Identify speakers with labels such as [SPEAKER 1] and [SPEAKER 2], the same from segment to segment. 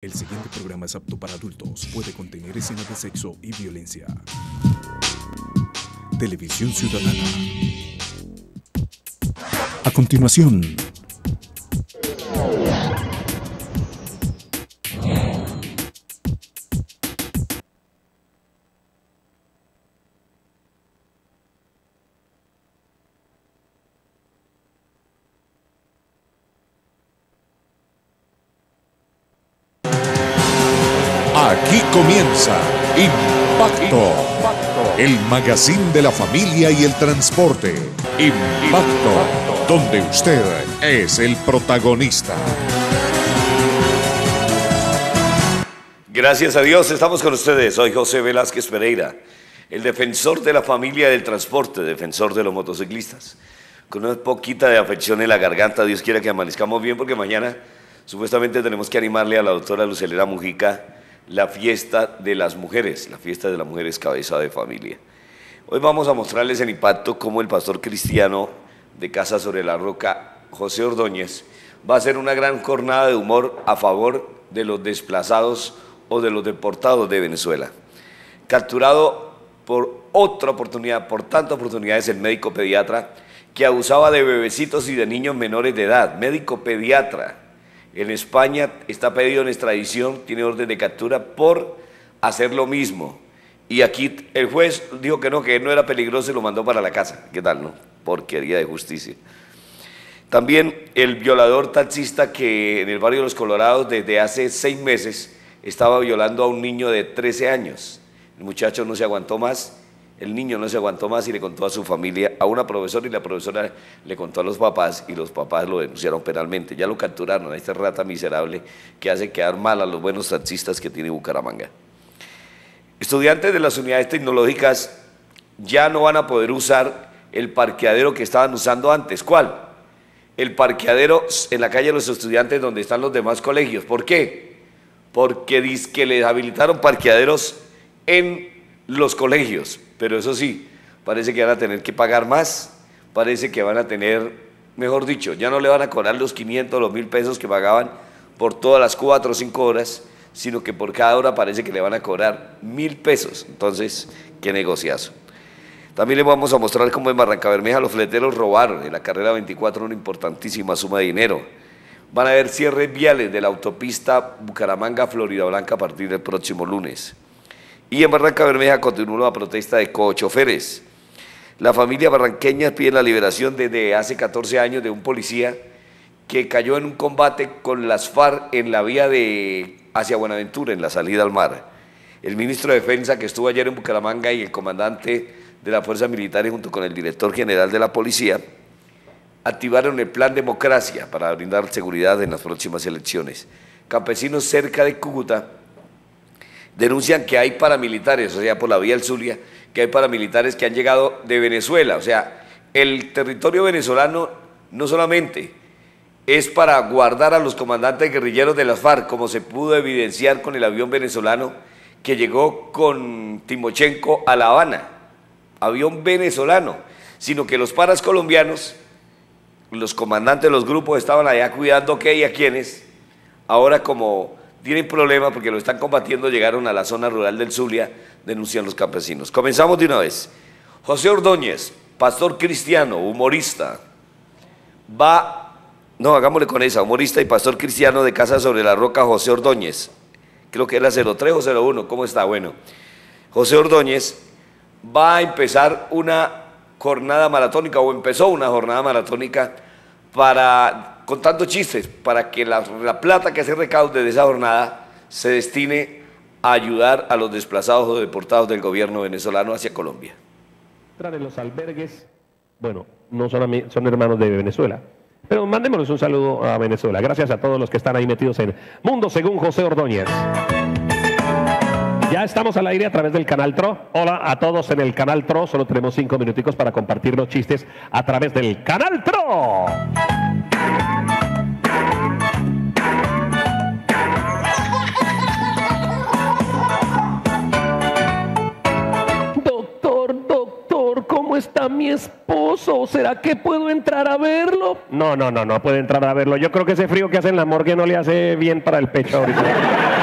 [SPEAKER 1] El siguiente programa es apto para adultos. Puede contener escenas de sexo y violencia. Televisión Ciudadana. A continuación.
[SPEAKER 2] Aquí comienza Impacto, el magazine de la familia y el transporte. Impacto, donde usted es el protagonista.
[SPEAKER 3] Gracias a Dios, estamos con ustedes. Soy José Velázquez Pereira, el defensor de la familia y del transporte, defensor de los motociclistas. Con una poquita de afección en la garganta, Dios quiera que amanezcamos bien, porque mañana supuestamente tenemos que animarle a la doctora Lucelena Mujica la fiesta de las mujeres, cabeza de familia. Hoy vamos a mostrarles en Impacto cómo el pastor cristiano de Casa sobre la Roca, José Ordóñez, va a hacer una gran jornada de humor a favor de los desplazados o de los deportados de Venezuela. Capturado por otra oportunidad, por tantas oportunidades, el médico pediatra que abusaba de bebecitos y de niños menores de edad, médico pediatra. En España está pedido en extradición, tiene orden de captura por hacer lo mismo. Y aquí el juez dijo que no era peligroso y lo mandó para la casa. ¿Qué tal, no? Porquería de justicia. También el violador taxista que en el barrio de Los Colorados desde hace 6 meses estaba violando a un niño de 13 años. El muchacho no se aguantó más. El niño no se aguantó más y le contó a su familia, a una profesora, y la profesora le contó a los papás y los papás lo denunciaron penalmente. Ya lo capturaron a este rata miserable que hace quedar mal a los buenos taxistas que tiene Bucaramanga. Estudiantes de las unidades tecnológicas ya no van a poder usar el parqueadero que estaban usando antes. ¿Cuál? El parqueadero en la calle de los estudiantes donde están los demás colegios. ¿Por qué? Porque dizque les habilitaron parqueaderos en los colegios, pero eso sí, parece que van a tener que pagar más, parece que van a tener, mejor dicho, ya no le van a cobrar los 500 o los 1000 pesos que pagaban por todas las 4 o 5 horas, sino que por cada hora parece que le van a cobrar 1000 pesos. Entonces, qué negociazo. También les vamos a mostrar cómo en Barrancabermeja los fleteros robaron en la carrera 24 una importantísima suma de dinero. Van a haber cierres viales de la autopista Bucaramanga-Floridablanca a partir del próximo lunes. Y en Barrancabermeja continúa la protesta de cochoferes. La familia barranqueña pide la liberación desde hace 14 años de un policía que cayó en un combate con las FARC en la vía hacia Buenaventura, en la salida al mar. El ministro de Defensa, que estuvo ayer en Bucaramanga, y el comandante de la Fuerza Militar junto con el director general de la policía activaron el plan Democracia para brindar seguridad en las próximas elecciones. Campesinos cerca de Cúcuta denuncian que hay paramilitares, o sea, por la vía del Zulia, que hay paramilitares que han llegado de Venezuela. O sea, el territorio venezolano no solamente es para guardar a los comandantes guerrilleros de las FARC, como se pudo evidenciar con el avión venezolano que llegó con Timochenko a La Habana, avión venezolano, sino que los paras colombianos, los comandantes de los grupos estaban allá cuidando qué y a quiénes. Ahora, como tienen problemas porque lo están combatiendo, llegaron a la zona rural del Zulia, denuncian los campesinos. Comenzamos de una vez. José Ordóñez, pastor cristiano, humorista, hagámosle con esa, humorista y pastor cristiano de Casa sobre la Roca, José Ordóñez. Creo que es la 03 o 01, ¿cómo está? Bueno, José Ordóñez va a empezar una jornada maratónica, o empezó una jornada maratónica contando chistes, para que la plata que se recaude de esa jornada se destine a ayudar a los desplazados o deportados del gobierno venezolano hacia Colombia.
[SPEAKER 4] De los albergues, bueno, no son hermanos de Venezuela, pero mandémonos un saludo a Venezuela. Gracias a todos los que están ahí metidos en Mundo Según José Ordóñez. Ya estamos al aire a través del Canal TRO. Hola a todos en el Canal TRO. Solo tenemos 5 minuticos para compartir los chistes a través del Canal TRO. Doctor, ¿cómo está mi esposo? ¿Será que puedo entrar a verlo? No puede entrar a verlo. Yo creo que ese frío que hace en la morgue no le hace bien para el pecho ahorita.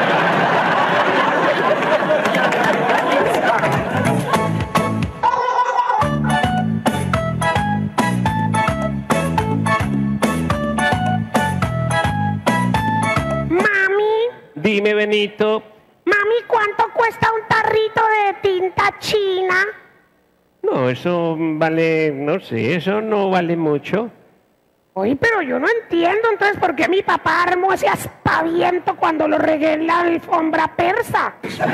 [SPEAKER 4] Dime, Benito.
[SPEAKER 5] Mami, ¿cuánto cuesta un tarrito de tinta china?
[SPEAKER 4] No, eso vale, no sé, eso no vale mucho.
[SPEAKER 5] Oye, pero yo no entiendo entonces por qué mi papá armó ese aspaviento cuando lo regué en la alfombra persa.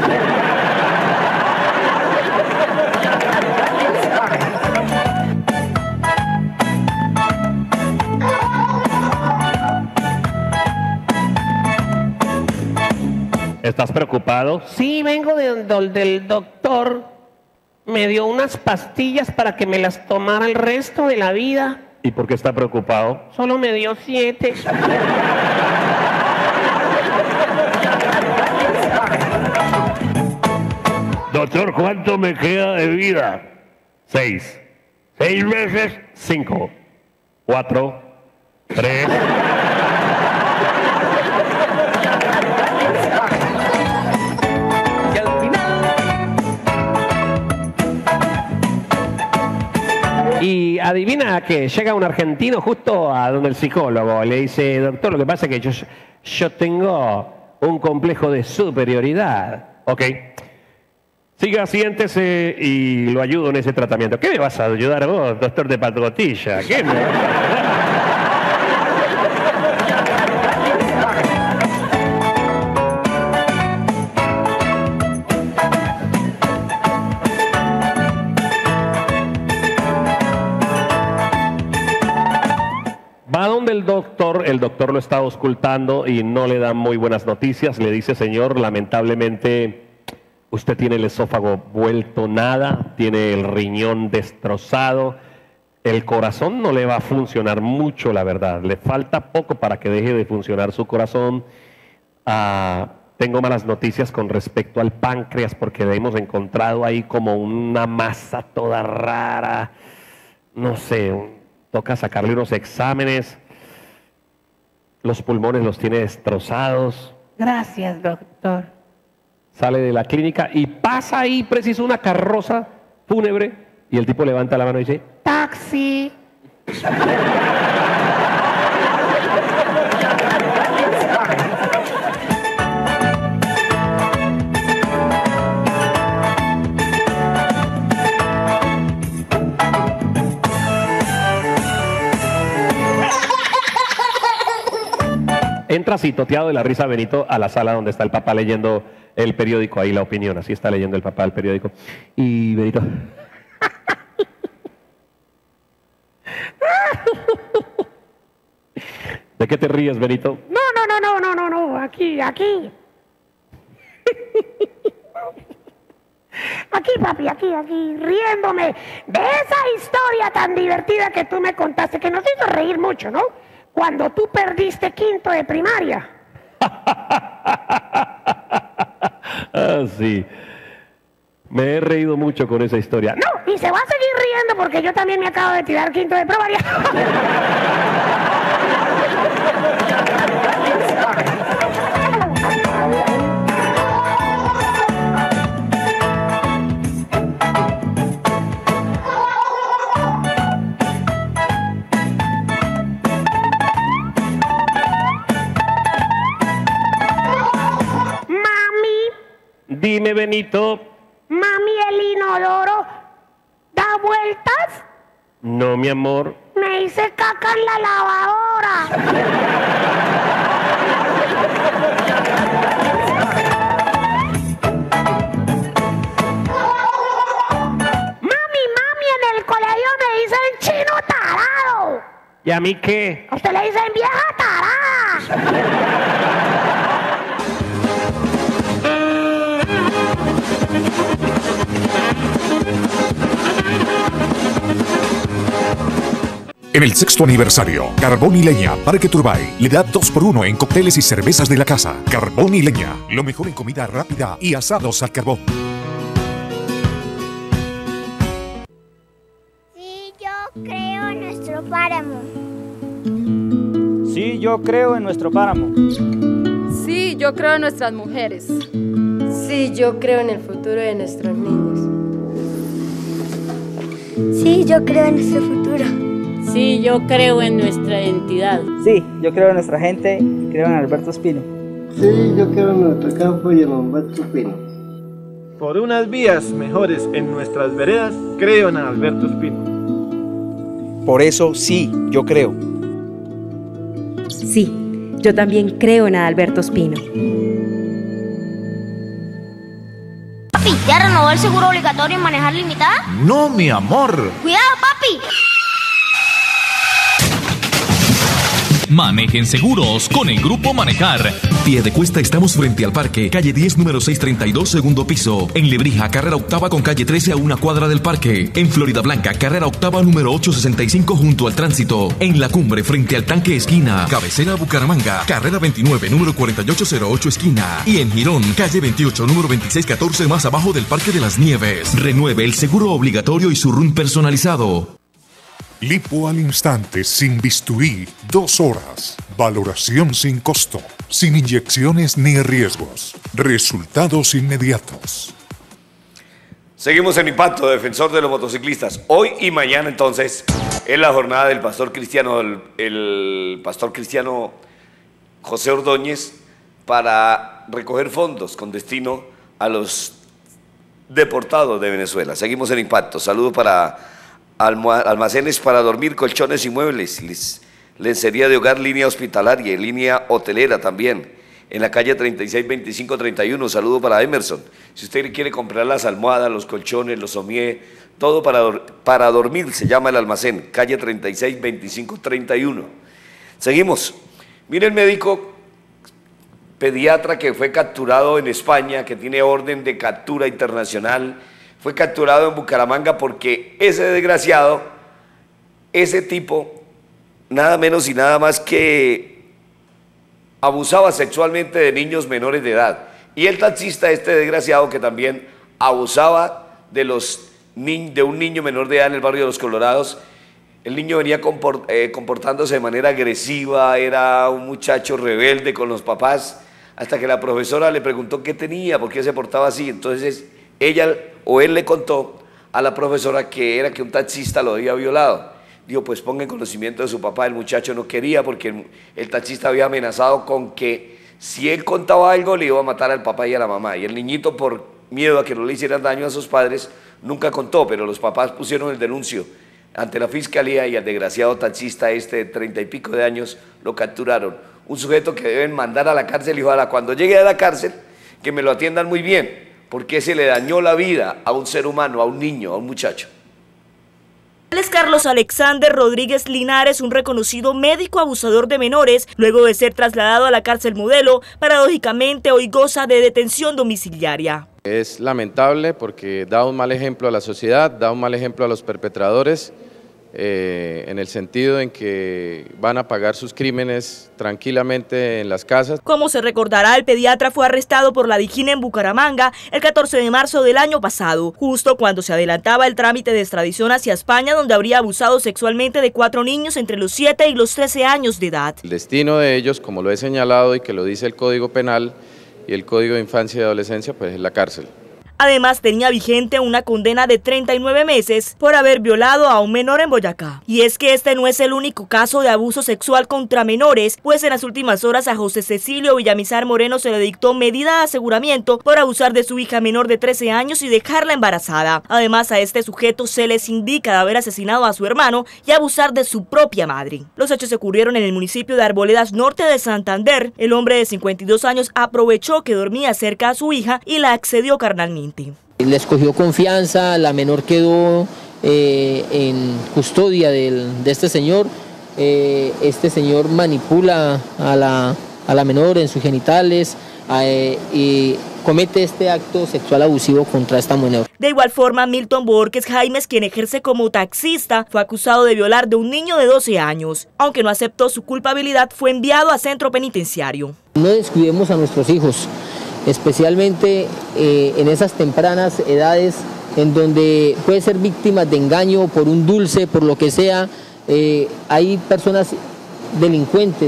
[SPEAKER 4] ¿Estás preocupado?
[SPEAKER 5] Sí, vengo del doctor. Me dio unas pastillas para que me las tomara el resto de la vida.
[SPEAKER 4] ¿Y por qué está preocupado?
[SPEAKER 5] Solo me dio 7.
[SPEAKER 4] Doctor, ¿cuánto me queda de vida? 6. 6 veces 5. 4. 3.
[SPEAKER 5] Y al final.
[SPEAKER 4] Y adivina que llega un argentino justo a donde el psicólogo le dice, doctor, lo que pasa es que yo tengo un complejo de superioridad. Ok. Siga, siéntese y lo ayudo en ese tratamiento. ¿Qué me vas a ayudar vos, doctor de patgotilla? ¿Qué me vas a ayudar? Va donde el doctor lo está auscultando y no le da muy buenas noticias. Le dice, señor, lamentablemente usted tiene el esófago vuelto nada, tiene el riñón destrozado, el corazón no le va a funcionar mucho, la verdad. Le falta poco para que deje de funcionar su corazón. Tengo malas noticias con respecto al páncreas porque hemos encontrado ahí como una masa toda rara. No sé, toca sacarle unos exámenes. Los pulmones los tiene destrozados.
[SPEAKER 5] Gracias, doctor.
[SPEAKER 4] Sale de la clínica y pasa ahí preciso una carroza fúnebre y el tipo levanta la mano y dice,
[SPEAKER 5] Taxi.
[SPEAKER 4] Entra así, toteado de la risa Benito, a la sala donde está el papá leyendo el periódico, ahí La Opinión, así está leyendo el papá el periódico. Y Benito... ¿De qué te ríes, Benito?
[SPEAKER 5] No, aquí. Aquí, papi, aquí, riéndome de esa historia tan divertida que tú me contaste, que nos hizo reír mucho, ¿no? Cuando tú perdiste 5º de primaria.
[SPEAKER 4] Sí. Me he reído mucho con esa historia.
[SPEAKER 5] No, y se va a seguir riendo porque yo también me acabo de tirar 5º de primaria.
[SPEAKER 4] Dime, Benito.
[SPEAKER 5] Mami, el inodoro da vueltas.
[SPEAKER 4] No, mi amor.
[SPEAKER 5] Me hice caca en la lavadora. Mami, en el colegio me dicen chino tarado.
[SPEAKER 4] ¿Y a mí qué?
[SPEAKER 5] A usted le dicen vieja tarada.
[SPEAKER 2] En el 6º aniversario, Carbón y Leña, Parque Turbay, le da 2x1 en cócteles y cervezas de la casa. Carbón y Leña, lo mejor en comida rápida y asados al carbón.
[SPEAKER 6] Sí, yo creo en nuestro páramo.
[SPEAKER 7] Sí, yo creo en nuestro páramo.
[SPEAKER 8] Sí, yo creo en nuestras mujeres.
[SPEAKER 9] Sí, yo creo en el futuro de nuestros niños.
[SPEAKER 6] Sí, yo creo en nuestro futuro.
[SPEAKER 10] Sí, yo creo en nuestra identidad.
[SPEAKER 7] Sí, yo creo en nuestra gente y creo en Alberto Espino.
[SPEAKER 10] Sí, yo creo en nuestro campo y en Alberto Espino.
[SPEAKER 7] Por unas vías mejores en nuestras veredas, creo en Alberto Espino.
[SPEAKER 11] Por eso sí, yo creo.
[SPEAKER 12] Sí, yo también creo en Alberto Espino.
[SPEAKER 6] Papi, ¿ya renovó el seguro obligatorio en manejar limitada?
[SPEAKER 13] No, mi amor.
[SPEAKER 6] ¡Cuidado, papi!
[SPEAKER 14] Manejen seguros con el Grupo Manejar. Piedecuesta estamos frente al parque, calle 10, número 632, segundo piso. En Lebrija, carrera octava con calle 13 a una cuadra del parque. En Florida Blanca, carrera octava, número 865 junto al tránsito. En La Cumbre, frente al tanque esquina. Cabecera Bucaramanga, carrera 29, número 4808 esquina. Y en Girón, calle 28, número 2614 más abajo del Parque de las Nieves. Renueve el seguro obligatorio y su RUN personalizado.
[SPEAKER 2] Lipo al instante, sin bisturí, 2 horas. Valoración sin costo, sin inyecciones ni riesgos. Resultados inmediatos.
[SPEAKER 3] Seguimos en Impacto, defensor de los motociclistas. Hoy y mañana entonces es la jornada del pastor cristiano, el pastor cristiano José Ordóñez, para recoger fondos con destino a los deportados de Venezuela. Seguimos en Impacto. Saludo para almacenes para dormir, colchones y muebles, lencería de hogar, línea hospitalaria y línea hotelera también, en la calle 362531. Saludo para Emerson. Si usted quiere comprar las almohadas, los colchones, los somier, todo para dormir, se llama el almacén, calle 362531. Seguimos. Mire el médico pediatra que fue capturado en España, que tiene orden de captura internacional. Fue capturado en Bucaramanga porque ese desgraciado, ese tipo, nada menos y nada más que abusaba sexualmente de niños menores de edad. Y el taxista, este desgraciado, que también abusaba de un niño menor de edad en el barrio de Los Colorados. El niño venía comportándose de manera agresiva, era un muchacho rebelde con los papás, hasta que la profesora le preguntó qué tenía, por qué se portaba así. Entonces ella o él le contó a la profesora que un taxista lo había violado. Dijo, pues ponga en conocimiento de su papá. El muchacho no quería porque el taxista había amenazado con que si él contaba algo le iba a matar al papá y a la mamá. Y el niñito, por miedo a que no le hicieran daño a sus padres, nunca contó, pero los papás pusieron el denuncio ante la fiscalía y al desgraciado taxista de 30 y pico de años lo capturaron. Un sujeto que deben mandar a la cárcel y ojalá cuando llegue a la cárcel que me lo atiendan muy bien, porque se le dañó la vida a un ser humano, a un niño, a un muchacho.
[SPEAKER 15] Es Carlos Alexander Rodríguez Linares, un reconocido médico abusador de menores, luego de ser trasladado a la cárcel Modelo, paradójicamente hoy goza de detención domiciliaria.
[SPEAKER 16] Es lamentable porque da un mal ejemplo a la sociedad, da un mal ejemplo a los perpetradores, en el sentido en que van a pagar sus crímenes tranquilamente en las casas.
[SPEAKER 15] Como se recordará, el pediatra fue arrestado por la DIJÍN en Bucaramanga el 14 de marzo del año pasado, justo cuando se adelantaba el trámite de extradición hacia España, donde habría abusado sexualmente de 4 niños entre los 7 y los 13 años de edad.
[SPEAKER 16] El destino de ellos, como lo he señalado y que lo dice el Código Penal y el Código de Infancia y Adolescencia, pues es la cárcel.
[SPEAKER 15] Además, tenía vigente una condena de 39 meses por haber violado a un menor en Boyacá. Y es que este no es el único caso de abuso sexual contra menores, pues en las últimas horas a José Cecilio Villamizar Moreno se le dictó medida de aseguramiento por abusar de su hija menor de 13 años y dejarla embarazada. Además, a este sujeto se les indica de haber asesinado a su hermano y abusar de su propia madre. Los hechos ocurrieron en el municipio de Arboledas Norte de Santander. El hombre de 52 años aprovechó que dormía cerca a su hija y la accedió carnalmente.
[SPEAKER 17] Les cogió confianza, la menor quedó en custodia de este señor. Este señor manipula a la menor en sus genitales y comete este acto sexual abusivo contra esta menor.
[SPEAKER 15] De igual forma, Milton Borges Jaimes, quien ejerce como taxista, fue acusado de violar de un niño de 12 años. Aunque no aceptó su culpabilidad, fue enviado a centro penitenciario.
[SPEAKER 17] No descuidemos a nuestros hijos, especialmente en esas tempranas edades en donde puede ser víctimas de engaño por un dulce, por lo que sea. Hay personas delincuentes,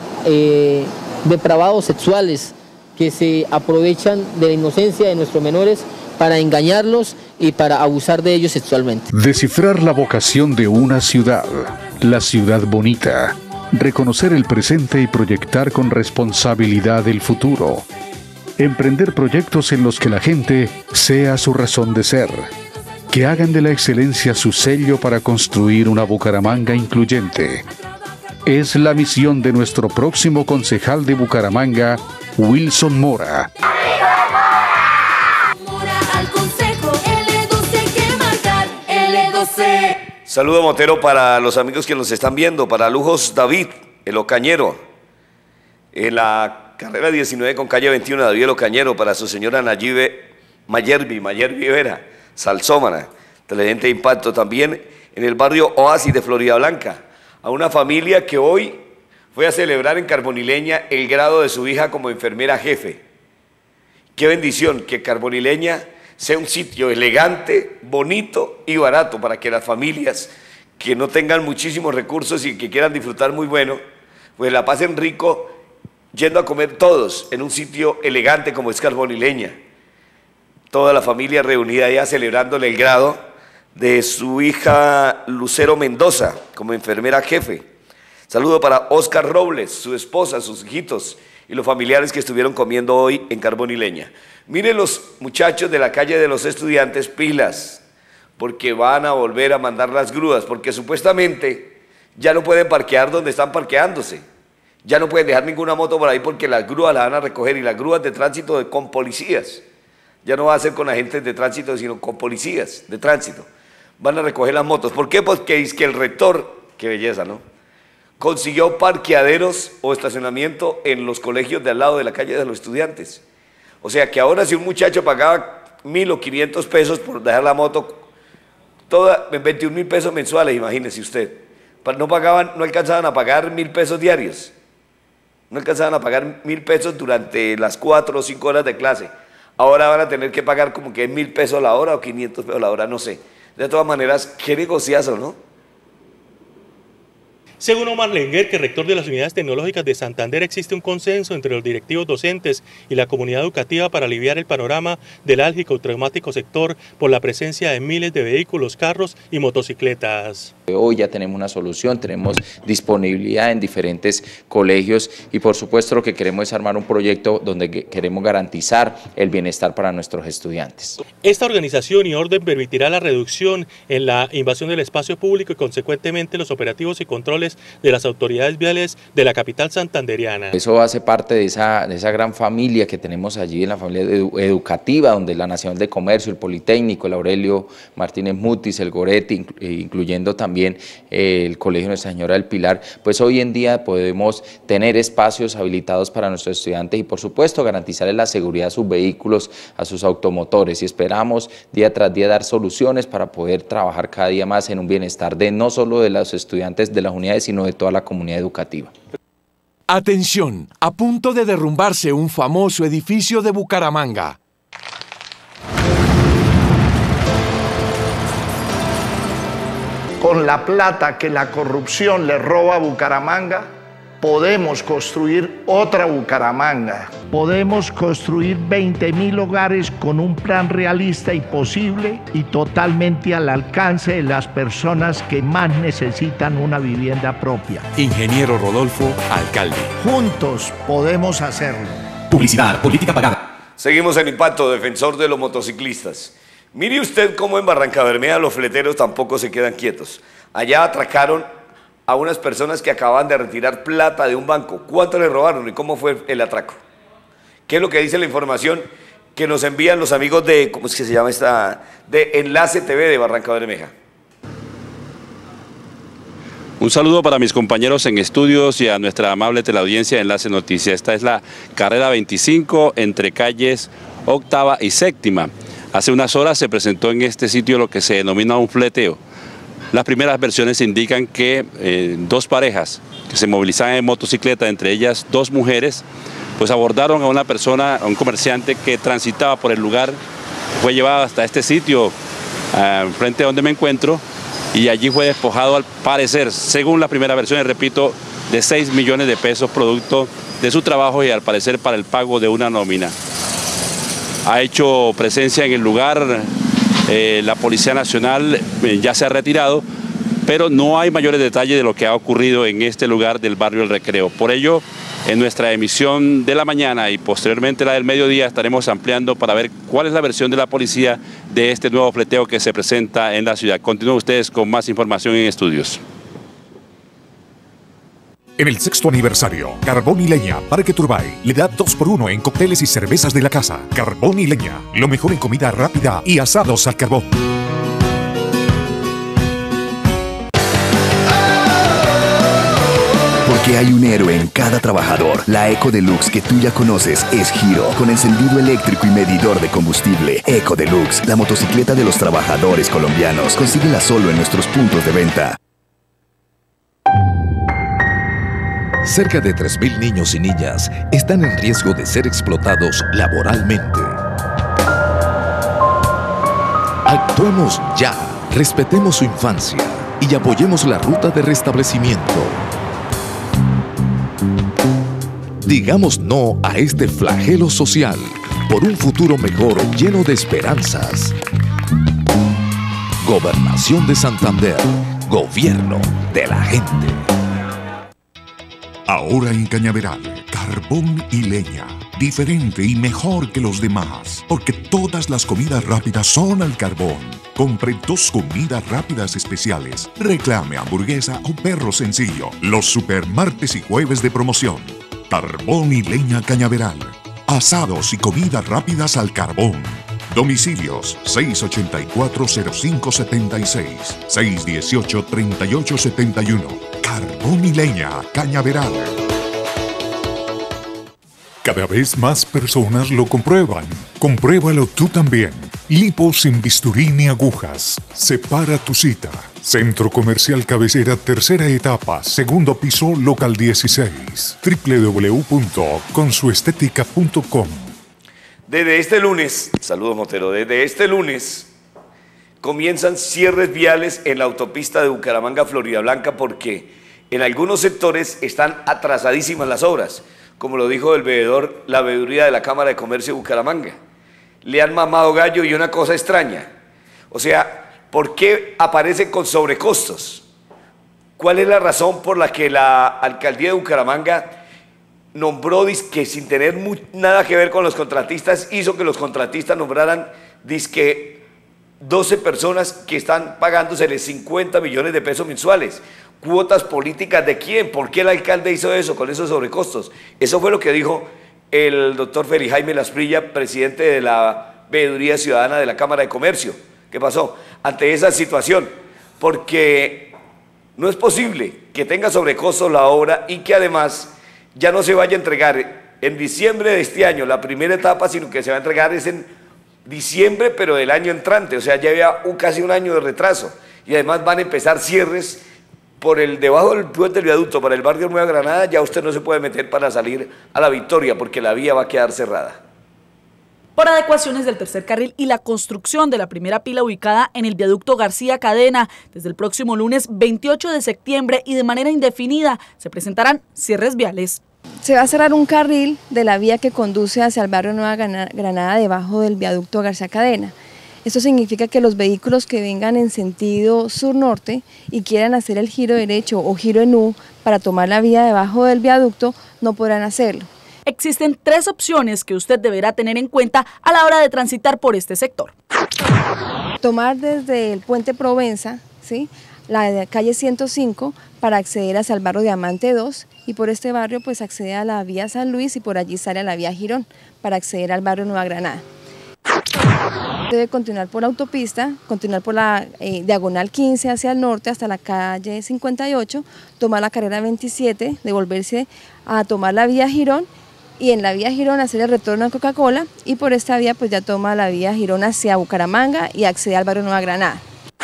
[SPEAKER 17] depravados sexuales, que se aprovechan de la inocencia de nuestros menores para engañarlos y para abusar de ellos sexualmente.
[SPEAKER 18] Descifrar la vocación de una ciudad, la ciudad bonita,
[SPEAKER 13] reconocer el presente y proyectar con responsabilidad el futuro. Emprender proyectos en los que la gente sea su razón de ser. Que hagan de la excelencia su sello para construir una Bucaramanga incluyente. Es la misión de nuestro próximo concejal de Bucaramanga, Wilson Mora.
[SPEAKER 3] Saludo motero para los amigos que nos están viendo, para Lujos David, el Ocañero, en la carrera 19 con calle 21, David el Ocañero, para su señora Mayervi Vera, salsómana, televidente de impacto, también en el barrio Oasis de Florida Blanca, a una familia que hoy fue a celebrar en Carbonileña el grado de su hija como enfermera jefe. Qué bendición que Carbonileña sea un sitio elegante, bonito y barato para que las familias que no tengan muchísimos recursos y que quieran disfrutar muy bueno, pues la pasen rico yendo a comer todos en un sitio elegante como es Carbonileña. Toda la familia reunida ya celebrándole el grado de su hija Lucero Mendoza como enfermera jefe. Saludo para Oscar Robles, su esposa, sus hijitos y los familiares que estuvieron comiendo hoy en Carbonileña. Miren los muchachos de la calle de los Estudiantes, pilas, porque van a volver a mandar las grúas, porque supuestamente ya no pueden parquear donde están parqueándose. Ya no pueden dejar ninguna moto por ahí porque las grúas las van a recoger, y las grúas de tránsito con policías. Ya no va a ser con agentes de tránsito, sino con policías de tránsito. Van a recoger las motos. ¿Por qué? Porque es que el rector, qué belleza, ¿no?, consiguió parqueaderos o estacionamiento en los colegios de al lado de la calle de los Estudiantes. O sea que ahora si un muchacho pagaba 1.000 o 500 pesos por dejar la moto, toda en 21.000 pesos mensuales, imagínese usted. No alcanzaban a pagar 1.000 pesos diarios. No alcanzaban a pagar 1.000 pesos durante las 4 o 5 horas de clase. Ahora van a tener que pagar como que 1.000 pesos la hora o 500 pesos la hora, no sé. De todas maneras, qué negociazo, ¿no?
[SPEAKER 18] Según Omar Lenguer, que rector de las Unidades Tecnológicas de Santander, existe un consenso entre los directivos docentes y la comunidad educativa para aliviar el panorama del álgico y traumático sector por la presencia de miles de vehículos, carros y motocicletas.
[SPEAKER 19] Hoy ya tenemos una solución, tenemos disponibilidad en diferentes colegios y por supuesto lo que queremos es armar un proyecto donde queremos garantizar el bienestar para nuestros estudiantes.
[SPEAKER 18] Esta organización y orden permitirá la reducción en la invasión del espacio público y consecuentemente los operativos y controles de las autoridades viales de la capital santanderiana.
[SPEAKER 19] Eso hace parte de esa gran familia que tenemos allí, en la familia educativa, donde la Nacional de Comercio, el Politécnico, el Aurelio Martínez Mutis, el Goretti, incluyendo también el Colegio Nuestra Señora del Pilar, pues hoy en día podemos tener espacios habilitados para nuestros estudiantes y por supuesto garantizarles la seguridad a sus vehículos, a sus automotores, y esperamos día tras día dar soluciones para poder trabajar cada día más en un bienestar de no solo de los estudiantes de las unidades, sino de toda la comunidad educativa.
[SPEAKER 20] Atención, a punto de derrumbarse un famoso edificio de Bucaramanga.
[SPEAKER 21] Con la plata que la corrupción le roba a Bucaramanga, podemos construir otra Bucaramanga. Podemos construir 20.000 hogares con un plan realista y posible y totalmente al alcance de las personas que más necesitan una vivienda propia.
[SPEAKER 20] Ingeniero Rodolfo, alcalde.
[SPEAKER 21] Juntos podemos hacerlo.
[SPEAKER 1] Publicidad, política pagada.
[SPEAKER 3] Seguimos en Impacto, defensor de los motociclistas. Mire usted cómo en Barrancabermeja los fleteros tampoco se quedan quietos. Allá atracaron a unas personas que acababan de retirar plata de un banco. ¿Cuánto le robaron y cómo fue el atraco? ¿Qué es lo que dice la información que nos envían los amigos de, ¿cómo es que se llama esta? De Enlace TV de Barrancabermeja?
[SPEAKER 22] Un saludo para mis compañeros en estudios y a nuestra amable teleaudiencia de Enlace Noticias. Esta es la carrera 25 entre calles octava y séptima. Hace unas horas se presentó en este sitio lo que se denomina un fleteo. Las primeras versiones indican que dos parejas que se movilizaban en motocicleta, entre ellas dos mujeres, pues abordaron a una persona, a un comerciante que transitaba por el lugar, fue llevado hasta este sitio, frente a donde me encuentro, y allí fue despojado al parecer, según la primera versión, y repito, de 6 millones de pesos producto de su trabajo y al parecer para el pago de una nómina. Ha hecho presencia en el lugar la Policía Nacional, ya se ha retirado, pero no hay mayores detalles de lo que ha ocurrido en este lugar del barrio El Recreo. Por ello, en nuestra emisión de la mañana y posteriormente la del mediodía estaremos ampliando para ver cuál es la versión de la policía de este nuevo fleteo que se presenta en la ciudad. Continúen ustedes con más información en estudios.
[SPEAKER 2] En el 6º aniversario, Carbón y Leña, Parque Turbay, le da 2x1 en cócteles y cervezas de la casa. Carbón y Leña, lo mejor en comida rápida y asados al carbón.
[SPEAKER 4] Porque hay un héroe en cada trabajador. La Eco Deluxe que tú ya conoces es Giro, con encendido eléctrico y medidor de combustible. Eco Deluxe, la motocicleta de los trabajadores colombianos. Consíguela solo en nuestros puntos de venta.
[SPEAKER 5] Cerca de 3.000 niños y niñas están en riesgo de ser explotados laboralmente. Actuemos ya, respetemos su infancia y apoyemos la ruta de restablecimiento. Digamos no a este flagelo social por un futuro mejor lleno de esperanzas. Gobernación de Santander, gobierno de la gente.
[SPEAKER 2] Ahora en Cañaveral, carbón y leña, diferente y mejor que los demás, porque todas las comidas rápidas son al carbón. Compre 2 comidas rápidas especiales, reclame hamburguesa o perro sencillo, los super martes y jueves de promoción. Carbón y leña Cañaveral, asados y comidas rápidas al carbón. Domicilios 684-0576, 618-3871. Carbón y leña Cañaveral. Cada vez más personas lo comprueban. Compruébalo tú también. Lipo sin bisturí ni agujas. Separa tu cita. Centro Comercial Cabecera, tercera etapa, segundo piso, local 16. www.consuestetica.com.
[SPEAKER 3] Desde este lunes, saludos Motero, desde este lunes comienzan cierres viales en la autopista de Bucaramanga a Floridablanca porque en algunos sectores están atrasadísimas las obras, como lo dijo el veedor, la veeduría de la Cámara de Comercio de Bucaramanga. Le han mamado gallo y una cosa extraña, o sea, ¿por qué aparecen con sobrecostos? ¿Cuál es la razón por la que la alcaldía de Bucaramanga nombró, que sin tener nada que ver con los contratistas, hizo que los contratistas nombraran, dizque 12 personas que están pagándoseles 50 millones de pesos mensuales? ¿Cuotas políticas de quién? ¿Por qué el alcalde hizo eso con esos sobrecostos? Eso fue lo que dijo el doctor Félix Jaime Lasprilla, presidente de la Veeduría Ciudadana de la Cámara de Comercio. ¿Qué pasó ante esa situación? Porque no es posible que tenga sobrecostos la obra y que además ya no se vaya a entregar en diciembre de este año la primera etapa, sino que se va a entregar es en diciembre, pero del año entrante, o sea, ya había casi un año de retraso. Y además van a empezar cierres por debajo del puente del viaducto, para el barrio Nueva Granada, ya usted no se puede meter para salir a la Victoria, porque la vía va a quedar cerrada.
[SPEAKER 15] Por adecuaciones del tercer carril y la construcción de la primera pila ubicada en el viaducto García Cadena, desde el próximo lunes 28 de septiembre y de manera indefinida se presentarán cierres viales.
[SPEAKER 23] Se va a cerrar un carril de la vía que conduce hacia el barrio Nueva Granada debajo del viaducto García Cadena. Esto significa que los vehículos que vengan en sentido sur-norte y quieran hacer el giro derecho o giro en U para tomar la vía debajo del viaducto no podrán hacerlo.
[SPEAKER 15] Existen 3 opciones que usted deberá tener en cuenta a la hora de transitar por este sector.
[SPEAKER 23] Tomar desde el puente Provenza, ¿sí?, la de calle 105 para acceder hacia el barrio Diamante 2 y por este barrio pues accede a la vía San Luis y por allí sale a la vía Girón para acceder al barrio Nueva Granada. Debe continuar por la autopista, continuar por la diagonal 15 hacia el norte hasta la calle 58, tomar la carrera 27, devolverse a tomar la vía Girón y en la vía Girón hacer el retorno a Coca-Cola y por esta vía pues ya toma la vía Girón hacia Bucaramanga y accede al barrio Nueva Granada.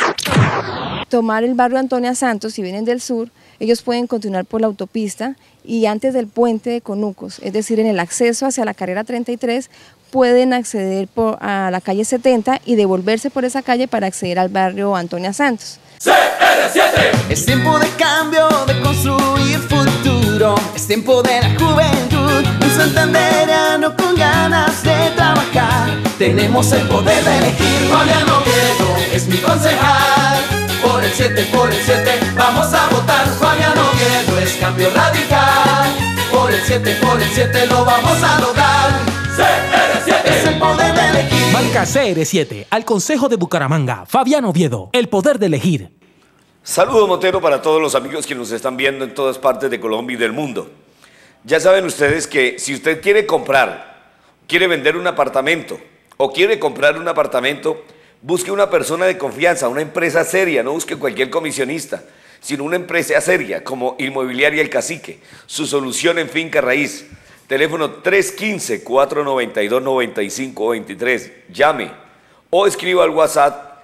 [SPEAKER 23] Tomar el barrio Antonia Santos, si vienen del sur, ellos pueden continuar por la autopista y antes del puente de Conucos, es decir, en el acceso hacia la carrera 33, pueden acceder a la calle 70 y devolverse por esa calle para acceder al barrio Antonia Santos.
[SPEAKER 24] CR7. Es tiempo de cambio, de construir futuro, es tiempo de la juventud, un santandereano con ganas de trabajar. Tenemos el poder de elegir. Julián Oviedo es mi concejal, por el 7, por el 7, vamos a votar. Fabián Oviedo es cambio radical. Por el 7 lo vamos a lograr. CR7 es el poder de elegir.
[SPEAKER 7] Marca CR7 al Consejo de Bucaramanga. Fabián Oviedo, el poder de elegir.
[SPEAKER 3] Saludo Montero para todos los amigos que nos están viendo en todas partes de Colombia y del mundo. Ya saben ustedes que si usted quiere comprar, quiere vender un apartamento o quiere comprar un apartamento, busque una persona de confianza, una empresa seria, no busque cualquier comisionista, sino una empresa seria como Inmobiliaria El Cacique, su solución en finca raíz. Teléfono 315-492-9523, llame o escriba al WhatsApp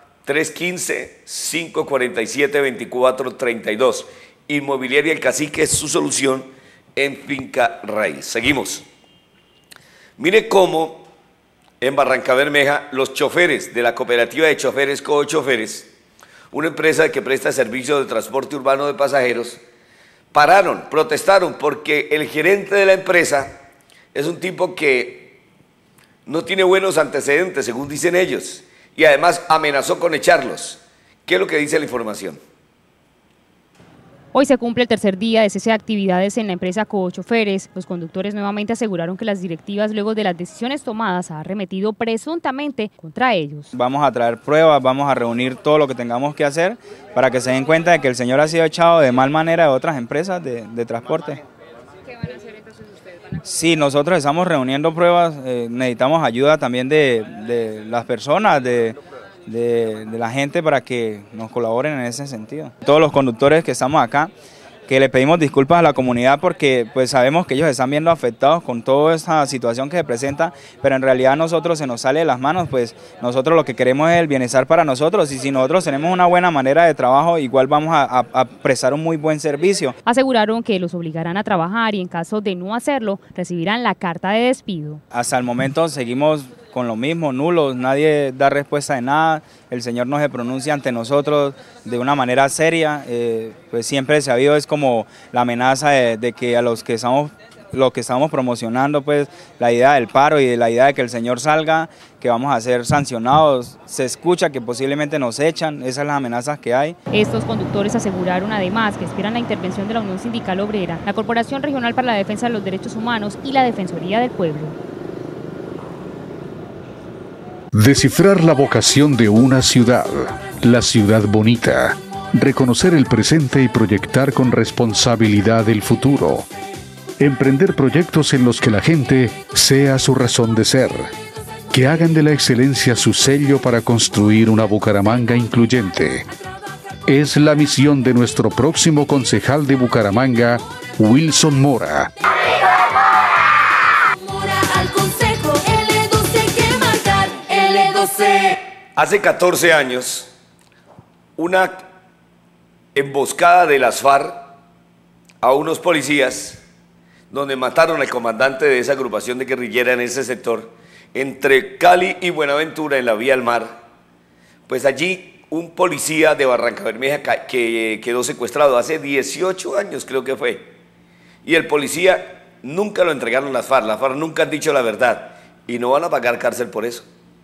[SPEAKER 3] 315-547-2432. Inmobiliaria El Cacique es su solución en finca raíz. Seguimos. Mire cómo en Barrancabermeja los choferes de la cooperativa de choferes Cochoferes, una empresa que presta servicio de transporte urbano de pasajeros, protestaron porque el gerente de la empresa es un tipo que no tiene buenos antecedentes, según dicen ellos, y además amenazó con echarlos. ¿Qué es lo que dice la información?
[SPEAKER 8] Hoy se cumple el tercer día de cese de actividades en la empresa Cochoferes. Los conductores nuevamente aseguraron que las directivas, luego de las decisiones tomadas, han arremetido presuntamente contra ellos.
[SPEAKER 9] Vamos a traer pruebas, vamos a reunir todo lo que tengamos que hacer para que se den cuenta de que el señor ha sido echado de mal manera de otras empresas de transporte.
[SPEAKER 8] ¿Qué van a hacer entonces ustedes?
[SPEAKER 9] Sí, nosotros estamos reuniendo pruebas, necesitamos ayuda también de las personas, de la gente para que nos colaboren en ese sentido. Todos los conductores que estamos acá, que le pedimos disculpas a la comunidad porque pues sabemos que ellos están viendo afectados con toda esta situación que se presenta, pero en realidad a nosotros se nos sale de las manos, pues nosotros lo que queremos es el bienestar para nosotros, y si nosotros tenemos una buena manera de trabajo, igual vamos a prestar un muy buen servicio.
[SPEAKER 8] Aseguraron que los obligarán a trabajar y en caso de no hacerlo, recibirán la carta de despido.
[SPEAKER 9] Hasta el momento seguimos con lo mismo, nulos, nadie da respuesta de nada, el señor no se pronuncia ante nosotros de una manera seria, pues siempre se ha habido es como la amenaza de que a los que estamos promocionando pues la idea del paro y de la idea de que el señor salga, que vamos a ser sancionados, se escucha que posiblemente nos echan, esas son las amenazas que hay.
[SPEAKER 8] Estos conductores aseguraron además que esperan la intervención de la Unión Sindical Obrera, la Corporación Regional para la Defensa de los Derechos Humanos y la Defensoría del Pueblo.
[SPEAKER 13] Descifrar la vocación de una ciudad, la ciudad bonita, reconocer el presente y proyectar con responsabilidad el futuro, emprender proyectos en los que la gente sea su razón de ser, que hagan de la excelencia su sello para construir una Bucaramanga incluyente. Es la misión de nuestro próximo concejal de Bucaramanga, Wilson Mora.
[SPEAKER 3] Hace 14 años, una emboscada de las FARC a unos policías, donde mataron al comandante de esa agrupación de guerrillera en ese sector, entre Cali y Buenaventura, en la vía al mar. Pues allí un policía de Barrancabermeja que quedó secuestrado hace 18 años, creo que fue. Y el policía nunca lo entregaron las FARC nunca han dicho la verdad y no van a pagar cárcel por eso.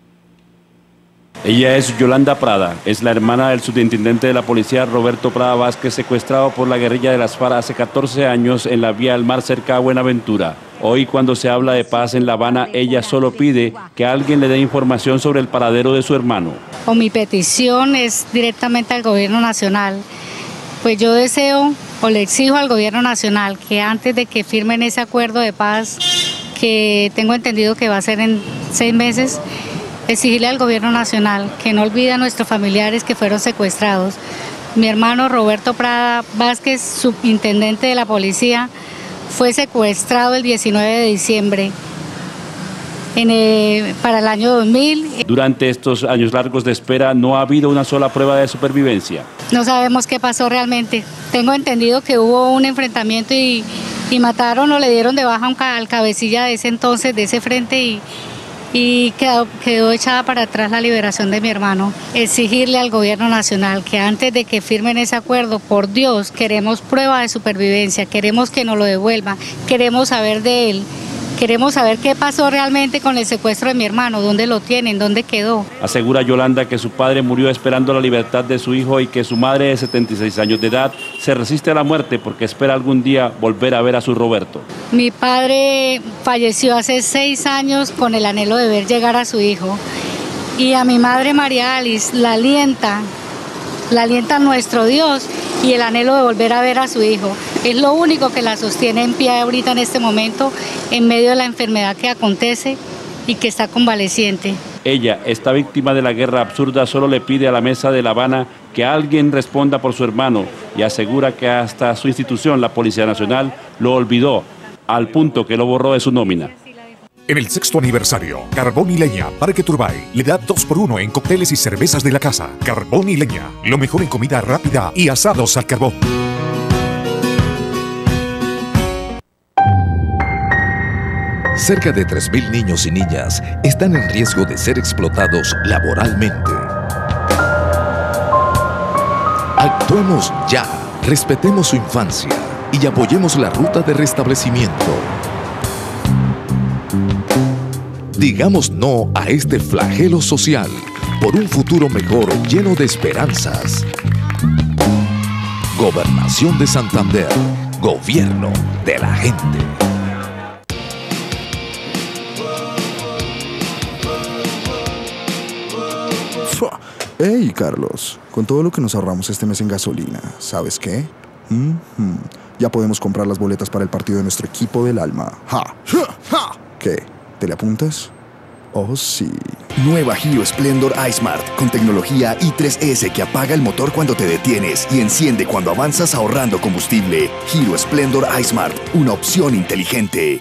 [SPEAKER 22] Ella es Yolanda Prada, es la hermana del subintendente de la policía Roberto Prada Vázquez, secuestrado por la guerrilla de las FARC hace 14 años en la vía al mar cerca a Buenaventura. Hoy, cuando se habla de paz en La Habana, ella solo pide que alguien le dé información sobre el paradero de su hermano.
[SPEAKER 10] Mi petición es directamente al gobierno nacional. Pues yo deseo o le exijo al gobierno nacional que antes de que firmen ese acuerdo de paz, que tengo entendido que va a ser en 6 meses, exigirle al gobierno nacional que no olvide a nuestros familiares que fueron secuestrados. Mi hermano Roberto Prada Vázquez, subintendente de la policía, fue secuestrado el 19 de diciembre para el año 2000.
[SPEAKER 22] Durante estos años largos de espera no ha habido una sola prueba de supervivencia.
[SPEAKER 10] No sabemos qué pasó realmente. Tengo entendido que hubo un enfrentamiento y mataron o le dieron de baja al cabecilla de ese entonces, de ese frente, y quedó echada para atrás la liberación de mi hermano. Exigirle al gobierno nacional que antes de que firmen ese acuerdo, por Dios, queremos prueba de supervivencia, queremos que nos lo devuelvan, queremos saber de él, Queremos saber qué pasó realmente con el secuestro de mi hermano, dónde lo tienen, dónde quedó.
[SPEAKER 22] Asegura Yolanda que su padre murió esperando la libertad de su hijo y que su madre de 76 años de edad se resiste a la muerte porque espera algún día volver a ver a su Roberto.
[SPEAKER 10] Mi padre falleció hace 6 años con el anhelo de ver llegar a su hijo. Y a mi madre María Alice la alienta nuestro Dios y el anhelo de volver a ver a su hijo. Es lo único que la sostiene en pie ahorita en este momento, en medio de la enfermedad que acontece y que está convaleciente.
[SPEAKER 22] Ella, esta víctima de la guerra absurda, solo le pide a la mesa de La Habana que alguien responda por su hermano y asegura que hasta su institución, la Policía Nacional, lo olvidó, al punto que lo borró de su nómina.
[SPEAKER 2] En el 6º aniversario, Carbón y Leña, Parque Turbay, le da 2x1 en cócteles y cervezas de la casa. Carbón y Leña, lo mejor en comida rápida y asados al carbón.
[SPEAKER 5] Cerca de 3.000 niños y niñas están en riesgo de ser explotados laboralmente. Actuemos ya, respetemos su infancia y apoyemos la ruta de restablecimiento. Digamos no a este flagelo social por un futuro mejor lleno de esperanzas. Gobernación de Santander, gobierno de la gente.
[SPEAKER 6] Hey, Carlos, con todo lo que nos ahorramos este mes en gasolina, ¿sabes qué? Ya podemos comprar las boletas para el partido de nuestro equipo del alma. ¿Qué? ¿Te le apuntas? Oh, sí.
[SPEAKER 4] Nueva Giro Splendor iSmart con tecnología i3S que apaga el motor cuando te detienes y enciende cuando avanzas ahorrando combustible. Giro Splendor iSmart, una opción inteligente.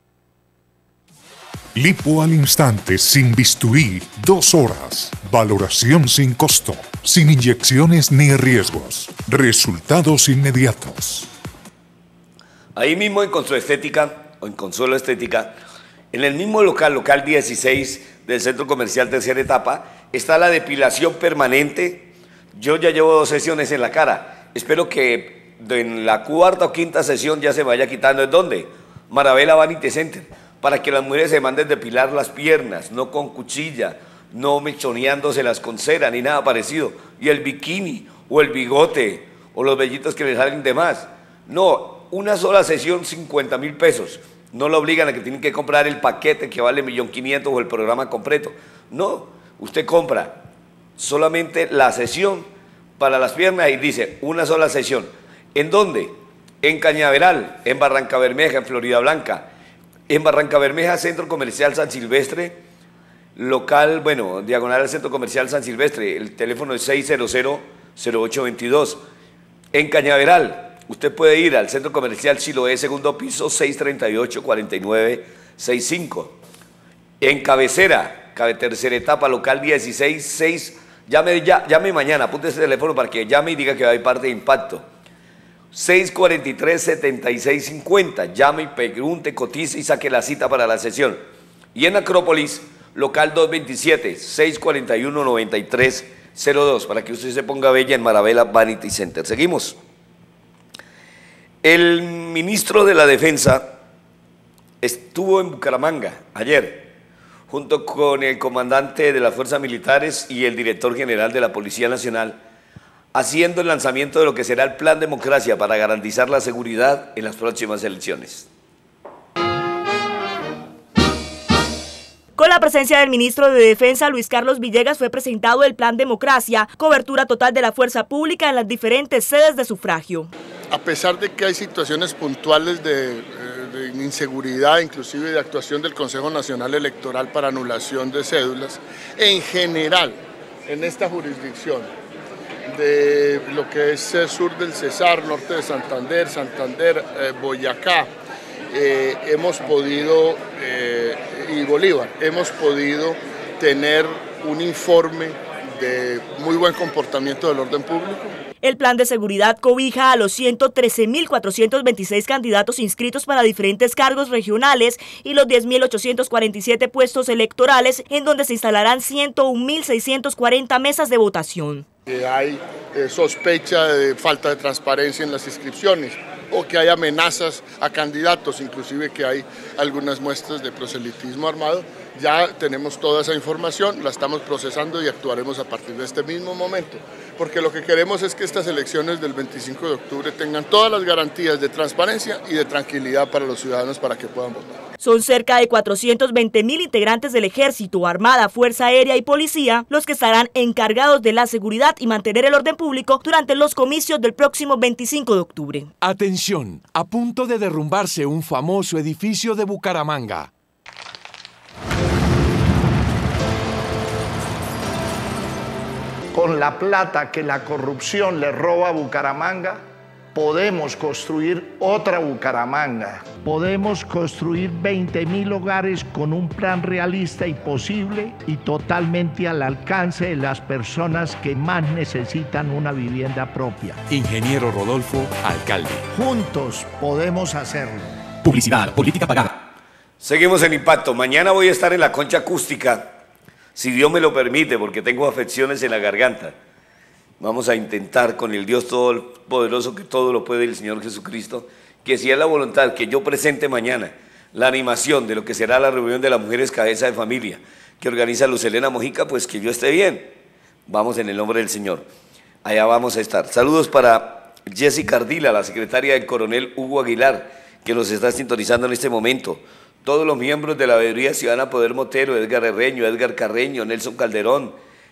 [SPEAKER 2] Lipo al instante, sin bisturí, 2 horas. Valoración sin costo, sin inyecciones ni riesgos. Resultados inmediatos.
[SPEAKER 3] Ahí mismo en Consuestética, o en Consuelo Estética, en el mismo local 16 del Centro Comercial Tercera Etapa, está la depilación permanente. Yo ya llevo 2 sesiones en la cara. Espero que en la 4ª o 5ª sesión ya se vaya quitando. ¿En dónde? Marabela Vanity Center. Para que las mujeres se manden depilar las piernas, no con cuchilla, no mechoneándoselas con cera ni nada parecido. Y el bikini, o el bigote, o los vellitos que les salen de más. No, una sola sesión, 50.000 pesos. No lo obligan a que tienen que comprar el paquete que vale 1.500.000 o el programa completo. No, usted compra solamente la sesión para las piernas y dice una sola sesión. ¿En dónde? En Cañaveral, en Barranca Bermeja, en Florida Blanca. En Barranca Bermeja, Centro Comercial San Silvestre, local, bueno, diagonal al Centro Comercial San Silvestre, el teléfono es 600-0822. En Cañaveral, usted puede ir al Centro Comercial Siloé, segundo piso, 638-4965. En Cabecera, Tercera Etapa, local 16, llame mañana, apunte ese teléfono para que llame y diga que va a ir parte de Impacto. 643-7650, llame y pregunte, cotice y saque la cita para la sesión. Y en Acrópolis, local 227, 641-9302, para que usted se ponga bella en Marabela Vanity Center. Seguimos. El ministro de la Defensa estuvo en Bucaramanga ayer, junto con el comandante de las Fuerzas Militares y el director general de la Policía Nacional, haciendo el lanzamiento de lo que será el Plan Democracia para garantizar la seguridad en las próximas elecciones.
[SPEAKER 15] Con la presencia del ministro de Defensa, Luis Carlos Villegas, fue presentado el Plan Democracia, cobertura total de la fuerza pública en las diferentes sedes de sufragio.
[SPEAKER 11] A pesar de que hay situaciones puntuales de inseguridad, inclusive de actuación del Consejo Nacional Electoral para anulación de cédulas, en general, en esta jurisdicción, de lo que es sur del Cesar, norte de Santander, Boyacá, hemos podido, y Bolívar, hemos podido tener un informe de muy buen comportamiento del orden público.
[SPEAKER 15] El plan de seguridad cobija a los 113.426 candidatos inscritos para diferentes cargos regionales y los 10.847 puestos electorales, en donde se instalarán 101.640 mesas de votación.
[SPEAKER 11] Hay sospecha de falta de transparencia en las inscripciones. o que hay amenazas a candidatos, inclusive que hay algunas muestras de proselitismo armado. Ya tenemos toda esa información, la estamos procesando y actuaremos a partir de este mismo momento, porque lo que queremos es que estas elecciones del 25 de octubre tengan todas las garantías de transparencia y de tranquilidad para los ciudadanos para que puedan votar.
[SPEAKER 15] Son cerca de 420.000 integrantes del Ejército, Armada, Fuerza Aérea y Policía los que estarán encargados de la seguridad y mantener el orden público durante los comicios del próximo 25 de octubre.
[SPEAKER 20] Atención, a punto de derrumbarse un famoso edificio de Bucaramanga.
[SPEAKER 21] Con la plata que la corrupción le roba a Bucaramanga, podemos construir otra Bucaramanga. Podemos construir 20.000 hogares con un plan realista y posible y totalmente al alcance de las personas que más necesitan una vivienda propia.
[SPEAKER 1] Ingeniero Rodolfo, alcalde.
[SPEAKER 21] Juntos podemos hacerlo.
[SPEAKER 1] Publicidad, política pagada.
[SPEAKER 3] Seguimos en Impacto. Mañana voy a estar en la Concha Acústica, si Dios me lo permite, porque tengo afecciones en la garganta. Vamos a intentar con el Dios Todopoderoso, que todo lo puede, el Señor Jesucristo, que si es la voluntad que yo presente mañana la animación de lo que será la reunión de las mujeres cabeza de familia que organiza Luz Helena Mojica, pues que yo esté bien. Vamos en el nombre del Señor. Allá vamos a estar. Saludos para Jessica Ardila, la secretaria del coronel Hugo Aguilar, que nos está sintonizando en este momento. Todos los miembros de la veeduría ciudadana Poder Motero, Edgar Herreño, Edgar Carreño, Nelson Calderón,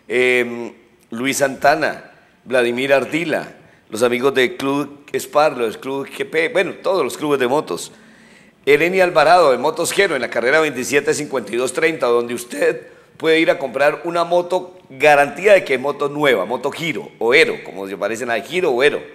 [SPEAKER 3] Luis Santana, Vladimir Ardila, los amigos del Club Spar, los Club GP, bueno, todos los clubes de motos. Erenia Alvarado de Motos Gero en la carrera 275230, donde usted puede ir a comprar una moto, garantía de que es moto nueva, moto Giro o Ero, como se parecen a Giro o Ero.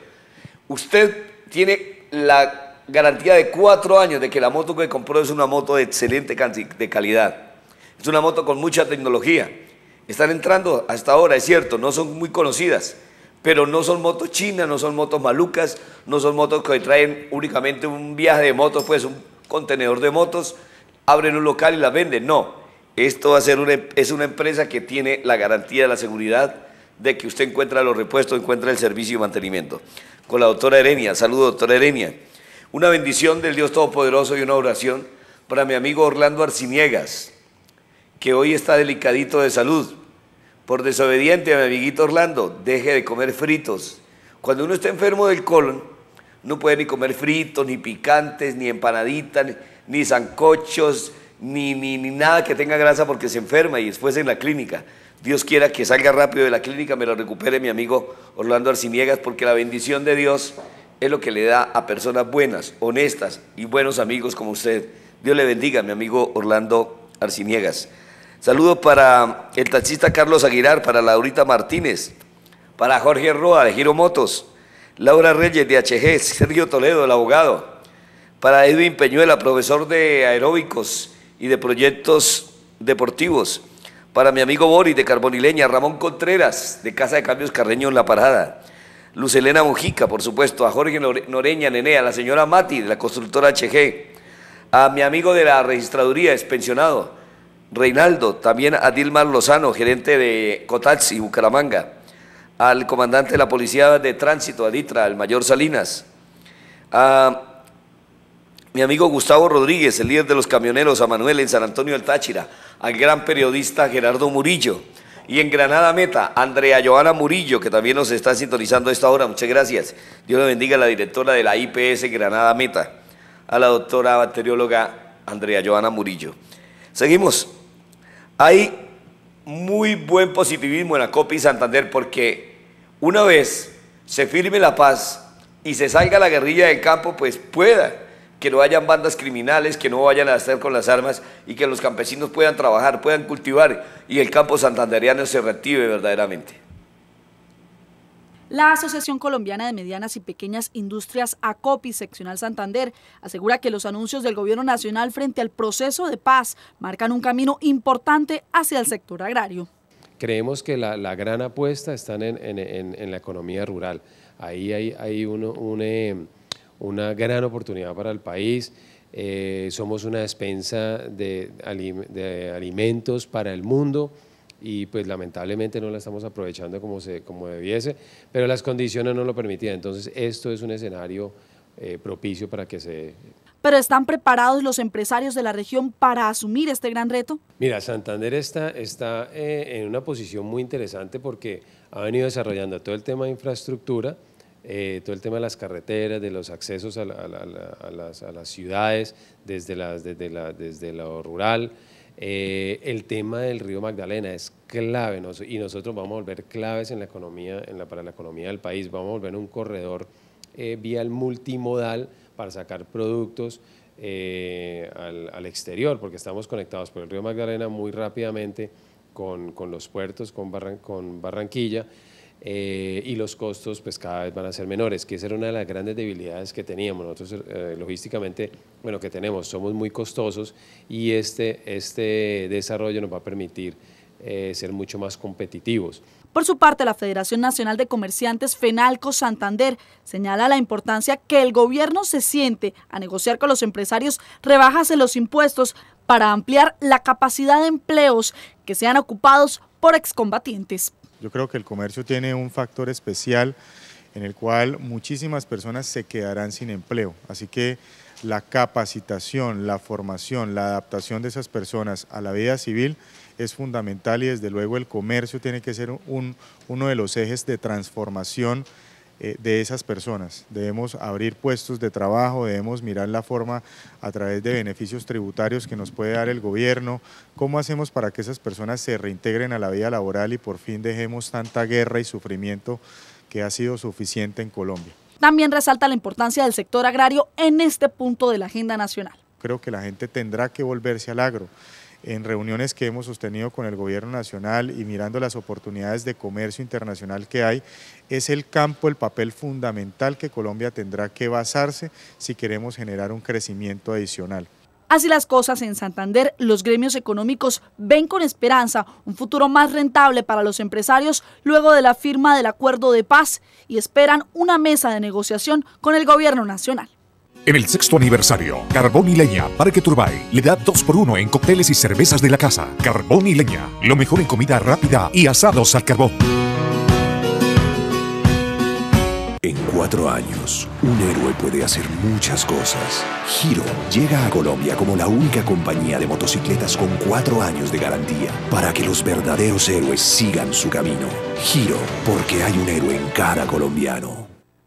[SPEAKER 3] Usted tiene la garantía de 4 años de que la moto que compró es una moto de excelente calidad. Es una moto con mucha tecnología. Están entrando hasta ahora, es cierto, no son muy conocidas, pero no son motos chinas, no son motos malucas, no son motos que traen únicamente un viaje de motos, pues un contenedor de motos, abren un local y las venden. No, esto va a ser es una empresa que tiene la garantía de la seguridad de que usted encuentra los repuestos, encuentra el servicio y mantenimiento. Con la doctora Erenia, saludos doctora Erenia. Una bendición del Dios Todopoderoso y una oración para mi amigo Orlando Arciniegas, que hoy está delicadito de salud. Por desobediente a mi amiguito Orlando, deje de comer fritos. Cuando uno está enfermo del colon, no puede ni comer fritos, ni picantes, ni empanaditas, ni sancochos, ni nada que tenga grasa porque se enferma y después en la clínica. Dios quiera que salga rápido de la clínica, me lo recupere mi amigo Orlando Arciniegas, porque la bendición de Dios es lo que le da a personas buenas, honestas y buenos amigos como usted. Dios le bendiga, mi amigo Orlando Arciniegas. Saludos para el taxista Carlos Aguilar, para Laurita Martínez, para Jorge Roa de Giro Motos, Laura Reyes de HG, Sergio Toledo, el abogado, para Edwin Peñuela, profesor de aeróbicos y de proyectos deportivos, para mi amigo Boris de Carbonileña, Ramón Contreras de Casa de Cambios Carreño en La Parada, Luz Helena Mojica, por supuesto, a Jorge Noreña Nene, a la señora Mati de la constructora HG, a mi amigo de la registraduría, expensionado, Reinaldo, también a Dilmar Lozano, gerente de Cotaxi, Bucaramanga, al comandante de la Policía de Tránsito, Aditra, al mayor Salinas, a mi amigo Gustavo Rodríguez, el líder de los camioneros, a Manuel en San Antonio del Táchira, al gran periodista Gerardo Murillo, y en Granada Meta, Andrea Joana Murillo, que también nos está sintonizando a esta hora, muchas gracias. Dios le bendiga a la directora de la IPS Granada Meta, a la doctora bacterióloga Andrea Joana Murillo. Seguimos. Hay muy buen positivismo en Acopi Santander, porque una vez se firme la paz y se salga la guerrilla del campo, pues pueda que no hayan bandas criminales, que no vayan a estar con las armas y que los campesinos puedan trabajar, puedan cultivar y el campo santandereano se reactive verdaderamente.
[SPEAKER 12] La Asociación Colombiana de Medianas y Pequeñas Industrias ACOPI Seccional Santander asegura que los anuncios del gobierno nacional frente al proceso de paz marcan un camino importante hacia el sector agrario.
[SPEAKER 14] Creemos que la gran apuesta está en la economía rural. Ahí hay una gran oportunidad para el país. Somos una despensa de alimentos para el mundo y pues lamentablemente no la estamos aprovechando como debiese, pero las condiciones no lo permitían. Entonces esto es un escenario propicio para que se...
[SPEAKER 12] ¿Pero están preparados los empresarios de la región para asumir este gran reto?
[SPEAKER 14] Mira, Santander está en una posición muy interesante porque ha venido desarrollando todo el tema de infraestructura, todo el tema de las carreteras, de los accesos a las ciudades, desde lo rural. El tema del río Magdalena es clave y nosotros vamos a volver claves en la economía, para la economía del país. Vamos a volver un corredor vial multimodal para sacar productos al exterior, porque estamos conectados por el río Magdalena muy rápidamente con los puertos, con Barranquilla, y los costos pues cada vez van a ser menores, que esa era una de las grandes debilidades que teníamos nosotros logísticamente, que tenemos, somos muy costosos y este desarrollo nos va a permitir ser mucho más competitivos.
[SPEAKER 12] Por su parte, la Federación Nacional de Comerciantes FENALCO Santander señala la importancia que el gobierno se siente a negociar con los empresarios rebajas en los impuestos para ampliar la capacidad de empleos que sean ocupados por excombatientes.
[SPEAKER 16] Yo creo que el comercio tiene un factor especial en el cual muchísimas personas se quedarán sin empleo, así que la capacitación, la formación, la adaptación de esas personas a la vida civil es fundamental y desde luego el comercio tiene que ser uno de los ejes de transformación de esas personas. Debemos abrir puestos de trabajo, debemos mirar la forma a través de beneficios tributarios que nos puede dar el gobierno, cómo hacemos para que esas personas se reintegren a la vida laboral y por fin dejemos tanta guerra y sufrimiento que ha sido suficiente en Colombia.
[SPEAKER 12] También resalta la importancia del sector agrario en este punto de la agenda nacional.
[SPEAKER 16] Creo que la gente tendrá que volverse al agro. En reuniones que hemos sostenido con el gobierno nacional y mirando las oportunidades de comercio internacional que hay, es el campo, el papel fundamental que Colombia tendrá que basarse si queremos generar un crecimiento adicional.
[SPEAKER 12] Así las cosas en Santander, los gremios económicos ven con esperanza un futuro más rentable para los empresarios luego de la firma del acuerdo de paz y esperan una mesa de negociación con el gobierno nacional.
[SPEAKER 2] En el 6º aniversario, Carbón y Leña Parque Turbay le da 2x1 en cócteles y cervezas de la casa. Carbón y Leña, lo mejor en comida rápida y asados al carbón.
[SPEAKER 4] En 4 años, un héroe puede hacer muchas cosas. Giro llega a Colombia como la única compañía de motocicletas con 4 años de garantía para que los verdaderos héroes sigan su camino. Giro, porque hay un héroe en cada colombiano.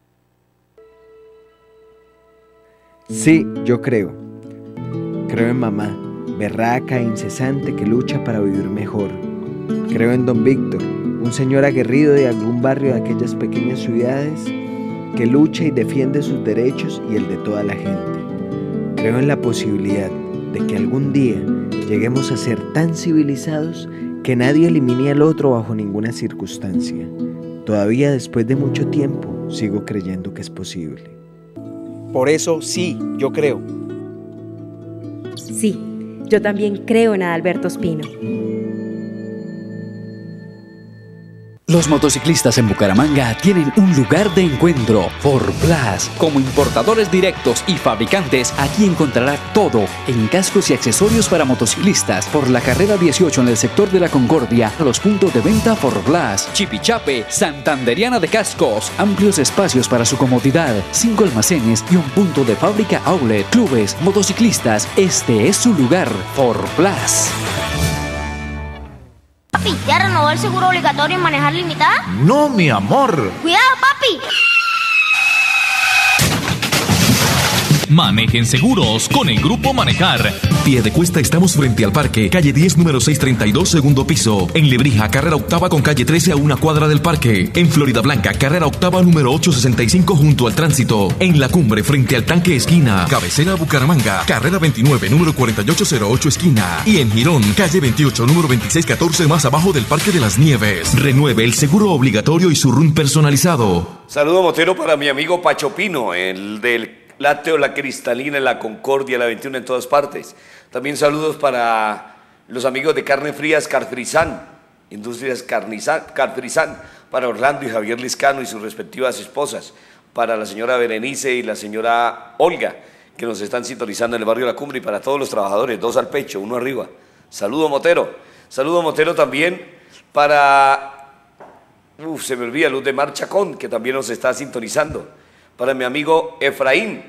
[SPEAKER 17] Sí, yo creo. Creo en mamá, berraca e incesante que lucha para vivir mejor. Creo en don Víctor, un señor aguerrido de algún barrio de aquellas pequeñas ciudades que lucha y defiende sus derechos y el de toda la gente. Creo en la posibilidad de que algún día lleguemos a ser tan civilizados que nadie elimine al otro bajo ninguna circunstancia. Todavía después de mucho tiempo sigo creyendo que es posible.
[SPEAKER 18] Por eso sí, yo creo.
[SPEAKER 19] Sí, yo también creo en Adalberto Espino.
[SPEAKER 25] Los motociclistas en Bucaramanga tienen un lugar de encuentro, Forplas. Como importadores directos y fabricantes, aquí encontrará todo en cascos y accesorios para motociclistas. Por la carrera 18 en el sector de la Concordia, a los puntos de venta Forplas. Chipichape, Santanderiana de Cascos. Amplios espacios para su comodidad, 5 almacenes y un punto de fábrica outlet. Clubes, motociclistas, este es su lugar, Forplas.
[SPEAKER 26] Papi, ¿ya renovó el seguro obligatorio en manejar limitada?
[SPEAKER 21] No, mi amor.
[SPEAKER 26] ¡Cuidado, papi!
[SPEAKER 27] Manejen seguros con el Grupo Manejar. Piedecuesta estamos frente al parque, calle 10, número 632, segundo piso. En Lebrija, carrera octava con calle 13 a 1 cuadra del parque. En Florida Blanca, carrera octava, número 865 junto al tránsito. En La Cumbre, frente al tanque esquina. Cabecera Bucaramanga, carrera 29, número 4808 esquina. Y en Girón, calle 28, número 2614 más abajo del Parque de las Nieves. Renueve el seguro obligatorio y su RUN personalizado.
[SPEAKER 3] Saludo motero para mi amigo Pacho Pino, el del Lácteo, La Cristalina, La Concordia, La 21 en todas partes. También saludos para los amigos de Carne Frías Carfrizán, Industrias Carfrizán, para Orlando y Javier Liscano y sus respectivas esposas, para la señora Berenice y la señora Olga, que nos están sintonizando en el barrio La Cumbre, y para todos los trabajadores, 2 al pecho, 1 arriba. Saludo motero también para, se me olvida, Luz de Mar Chacón, que también nos está sintonizando. para mi amigo Efraín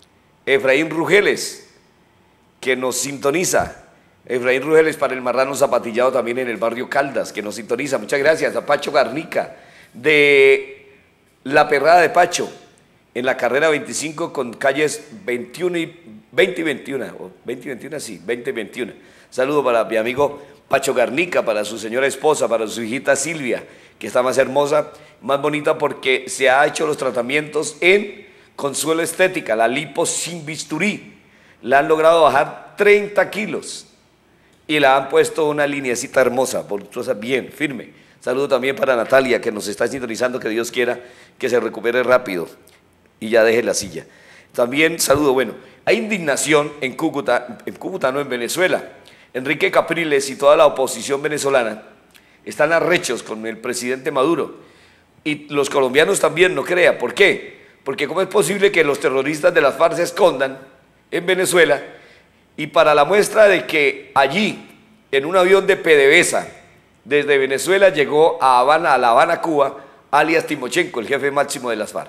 [SPEAKER 3] Rugeles, que nos sintoniza. Efraín Rugeles para el Marrano Zapatillado también en el barrio Caldas, que nos sintoniza. Muchas gracias. A Pacho Garnica de La Perrada de Pacho, en la carrera 25 con calles 21 y 20 y 21, o 20 y 21, sí, 20 y 21. Saludo para mi amigo Pacho Garnica, para su señora esposa, para su hijita Silvia, que está más hermosa, más bonita porque se ha hecho los tratamientos en Consuelo Estética, la lipo sin bisturí. La han logrado bajar 30 kilos y la han puesto una lineecita hermosa, voluptuosa, bien, firme. Saludo también para Natalia, que nos está sintonizando, que Dios quiera que se recupere rápido y ya deje la silla. También saludo, bueno, hay indignación en Cúcuta no, en Venezuela. Enrique Capriles y toda la oposición venezolana están arrechos con el presidente Maduro. Y los colombianos también, no crea. ¿Por qué? Porque ¿cómo es posible que los terroristas de las FARC se escondan en Venezuela? Y para la muestra de que allí, en un avión de PDVSA, desde Venezuela llegó a La Habana, Cuba, alias Timochenko, el jefe máximo de las FARC.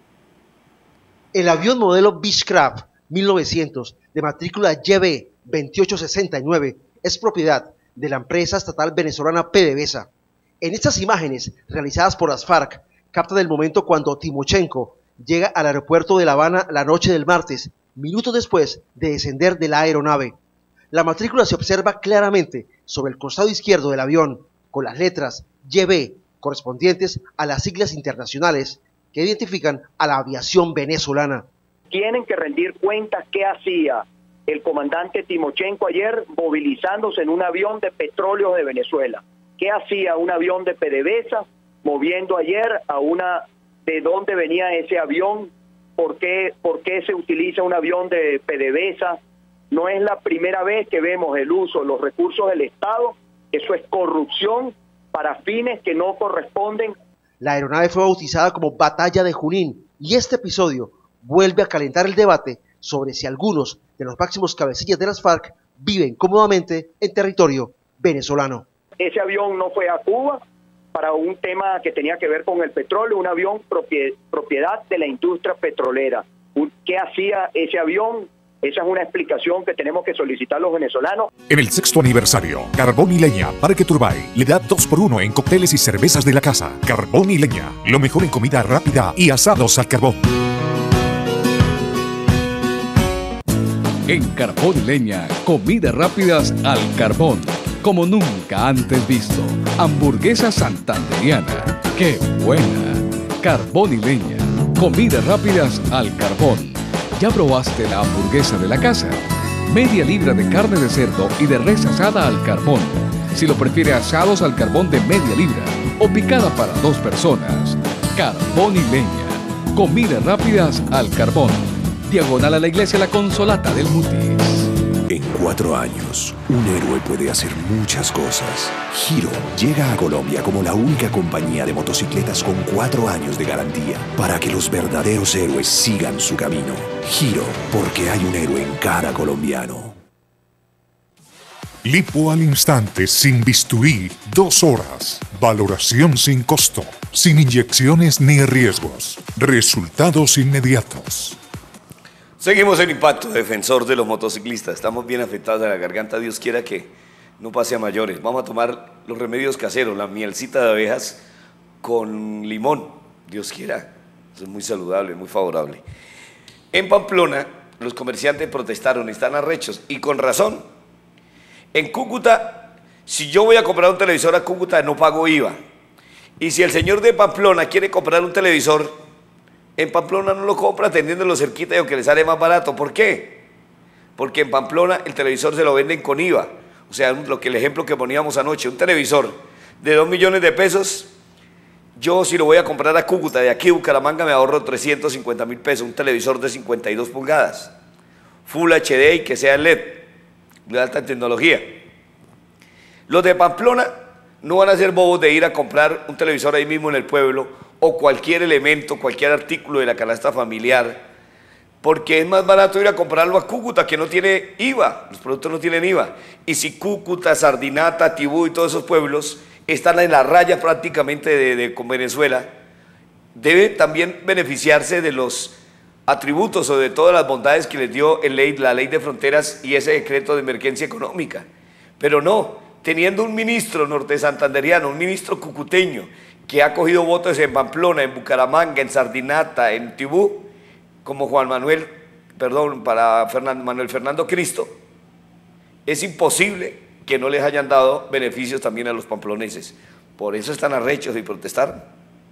[SPEAKER 7] El avión modelo Beechcraft 1900 de matrícula YB 2869 es propiedad de la empresa estatal venezolana PDVSA. En estas imágenes realizadas por las FARC captan el momento cuando Timochenko llega al aeropuerto de La Habana la noche del martes, minutos después de descender de la aeronave. La matrícula se observa claramente sobre el costado izquierdo del avión, con las letras YB correspondientes a las siglas internacionales que identifican a la aviación venezolana.
[SPEAKER 8] Tienen que rendir cuentas qué hacía el comandante Timochenko ayer movilizándose en un avión de petróleo de Venezuela. ¿Qué hacía un avión de PDVSA moviendo ayer de dónde venía ese avión? ¿Por qué se utiliza un avión de PDVSA? No es la primera vez que vemos el uso de los recursos del Estado. Eso es corrupción para fines que no corresponden.
[SPEAKER 7] La aeronave fue bautizada como Batalla de Junín y este episodio vuelve a calentar el debate sobre si algunos de los máximos cabecillas de las FARC viven cómodamente en territorio venezolano.
[SPEAKER 8] Ese avión no fue a Cuba para un tema que tenía que ver con el petróleo, un avión propiedad de la industria petrolera. ¿Qué hacía ese avión? Esa es una explicación que tenemos que solicitar los venezolanos.
[SPEAKER 2] En el 6º aniversario, Carbón y Leña, Parque Turbay, le da 2x1 en cócteles y cervezas de la casa. Carbón y Leña, lo mejor en comida rápida y asados al carbón.
[SPEAKER 25] En Carbón y Leña, comidas rápidas al carbón, como nunca antes visto. Hamburguesa santandereana, ¡qué buena! Carbón y Leña, comidas rápidas al carbón. ¿Ya probaste la hamburguesa de la casa? Media libra de carne de cerdo y de res asada al carbón. Si lo prefiere asados al carbón de media libra o picada para 2 personas. Carbón y Leña, comidas rápidas al carbón. Diagonal a la iglesia La Consolata del Mutis.
[SPEAKER 9] En 4 años, un héroe puede hacer muchas cosas. Giro llega a Colombia como la única compañía de motocicletas con 4 años de garantía para que los verdaderos héroes sigan su camino. Giro, porque hay un héroe en cada colombiano.
[SPEAKER 2] Lipo al instante, sin bisturí, 2 horas. Valoración sin costo, sin inyecciones ni riesgos. Resultados inmediatos.
[SPEAKER 3] Seguimos en Impacto, defensor de los motociclistas. Estamos bien afectados de la garganta, Dios quiera que no pase a mayores. Vamos a tomar los remedios caseros, la mielcita de abejas con limón, Dios quiera. Eso es muy saludable, muy favorable. En Pamplona, los comerciantes protestaron, están arrechos, y con razón. En Cúcuta, si yo voy a comprar un televisor a Cúcuta, no pago IVA. Y si el señor de Pamplona quiere comprar un televisor, en Pamplona no lo compra teniéndolo cerquita y aunque le sale más barato. ¿Por qué? Porque en Pamplona el televisor se lo venden con IVA. O sea, el ejemplo que poníamos anoche, un televisor de 2 millones de pesos, yo si lo voy a comprar a Cúcuta, de aquí a Bucaramanga, me ahorro 350.000 pesos, un televisor de 52 pulgadas, Full HD y que sea LED, de alta tecnología. Los de Pamplona no van a ser bobos de ir a comprar un televisor ahí mismo en el pueblo, o cualquier elemento, cualquier artículo de la canasta familiar, porque es más barato ir a comprarlo a Cúcuta, que no tiene IVA, los productos no tienen IVA. Y si Cúcuta, Sardinata, Tibú y todos esos pueblos están en la raya prácticamente con Venezuela, debe también beneficiarse de los atributos o de todas las bondades que les dio la ley de fronteras y ese decreto de emergencia económica. Pero no, teniendo un ministro norte santanderiano, un ministro cucuteño, que ha cogido votos en Pamplona, en Bucaramanga, en Sardinata, en Tibú, como Manuel Fernando Cristo, es imposible que no les hayan dado beneficios también a los pamploneses. Por eso están arrechos y protestaron.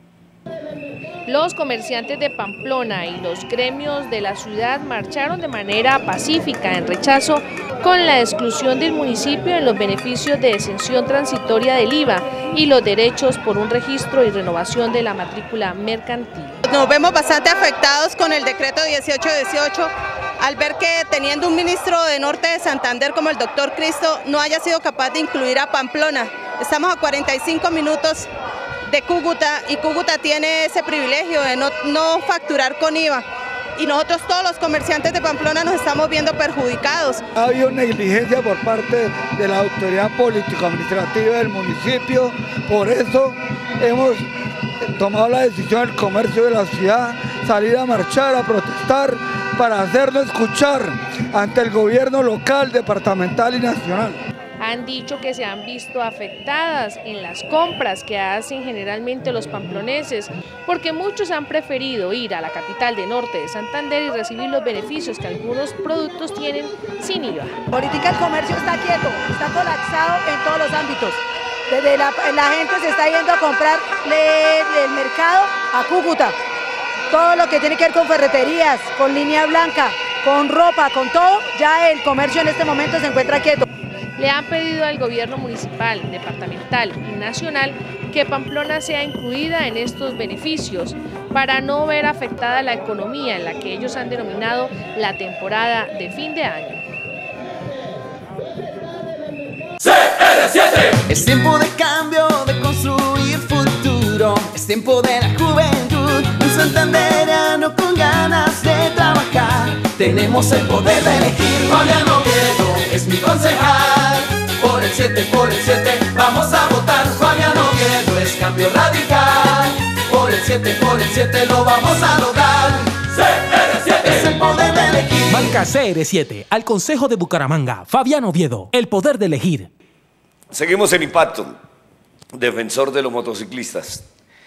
[SPEAKER 5] Los comerciantes de Pamplona y los gremios de la ciudad marcharon de manera pacífica en rechazo con la exclusión del municipio en los beneficios de exención transitoria del IVA y los derechos por un registro y renovación de la matrícula mercantil.
[SPEAKER 6] Nos vemos bastante afectados con el decreto 1818 al ver que teniendo un ministro de Norte de Santander como el doctor Cristo no haya sido capaz de incluir a Pamplona. Estamos a 45 minutos de Cúcuta y Cúcuta tiene ese privilegio de no facturar con IVA y nosotros todos los comerciantes de Pamplona nos estamos viendo perjudicados.
[SPEAKER 10] Ha habido negligencia por parte de la autoridad político-administrativa del municipio, por eso hemos tomado la decisión del comercio de la ciudad, salir a marchar, a protestar para hacerlo escuchar ante el gobierno local, departamental y nacional.
[SPEAKER 5] Han dicho que se han visto afectadas en las compras que hacen generalmente los pamploneses, porque muchos han preferido ir a la capital de Norte de Santander y recibir los beneficios que algunos productos tienen sin IVA.
[SPEAKER 13] Ahorita el comercio está quieto, está colapsado en todos los ámbitos. Desde la gente se está yendo a comprar del mercado a Cúcuta. Todo lo que tiene que ver con ferreterías, con línea blanca, con ropa, con todo, ya el comercio en este momento se encuentra quieto.
[SPEAKER 5] Le han pedido al gobierno municipal, departamental y nacional que Pamplona sea incluida en estos beneficios para no ver afectada la economía en la que ellos han denominado la temporada de fin de año.
[SPEAKER 22] CR7. Es tiempo de cambio, de construir futuro. Es tiempo de la juventud, un santandereano con ganas de trabajar. Tenemos el poder de elegir. Fabián Oviedo es mi concejal. Por el 7, vamos a votar. Fabián Oviedo es cambio radical. Por el 7 lo vamos a lograr. CR7 es el poder de elegir.
[SPEAKER 23] Marca CR7 al Consejo de Bucaramanga. Fabián Oviedo, el poder de elegir.
[SPEAKER 3] Seguimos en Impacto, defensor de los motociclistas.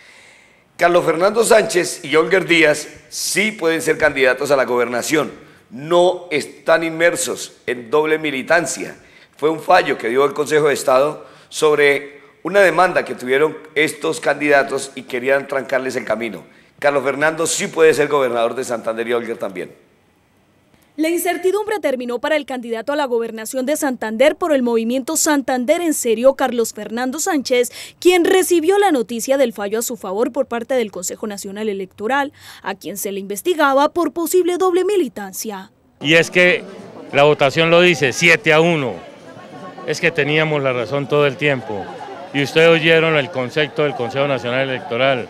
[SPEAKER 3] Carlos Fernando Sánchez y Olger Díaz sí pueden ser candidatos a la gobernación, no están inmersos en doble militancia. Fue un fallo que dio el Consejo de Estado sobre una demanda que tuvieron estos candidatos y querían trancarles el camino. Carlos Fernando sí puede ser gobernador de Santander y Olger también.
[SPEAKER 12] La incertidumbre terminó para el candidato a la gobernación de Santander por el movimiento Santander en Serio, Carlos Fernando Sánchez, quien recibió la noticia del fallo a su favor por parte del Consejo Nacional Electoral, a quien se le investigaba por posible doble militancia.
[SPEAKER 24] Y es que la votación lo dice, 7-1. Es que teníamos la razón todo el tiempo. Y ustedes oyeron el concepto del Consejo Nacional Electoral.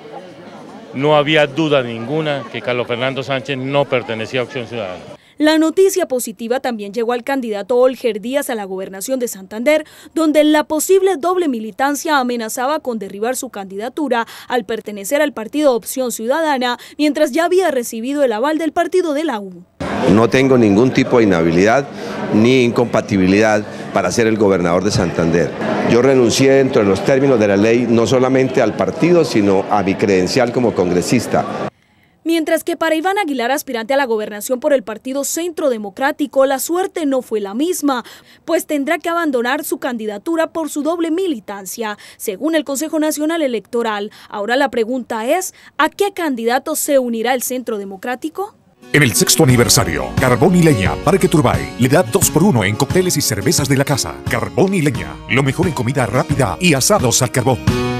[SPEAKER 24] No había duda ninguna que Carlos Fernando Sánchez no pertenecía a Acción Ciudadana.
[SPEAKER 12] La noticia positiva también llegó al candidato Olger Díaz a la gobernación de Santander, donde la posible doble militancia amenazaba con derribar su candidatura al pertenecer al partido Opción Ciudadana, mientras ya había recibido el aval del partido de la U.
[SPEAKER 28] No tengo ningún tipo de inhabilidad ni incompatibilidad para ser el gobernador de Santander. Yo renuncié dentro de los términos de la ley no solamente al partido, sino a mi credencial como congresista.
[SPEAKER 12] Mientras que para Iván Aguilar, aspirante a la gobernación por el partido Centro Democrático, la suerte no fue la misma, pues tendrá que abandonar su candidatura por su doble militancia, según el Consejo Nacional Electoral. Ahora la pregunta es, ¿a qué candidato se unirá el Centro Democrático?
[SPEAKER 2] En el 6º aniversario, Carbón y Leña Parque Turbay le da 2x1 en cócteles y cervezas de la casa. Carbón y Leña, lo mejor en comida rápida y asados al carbón.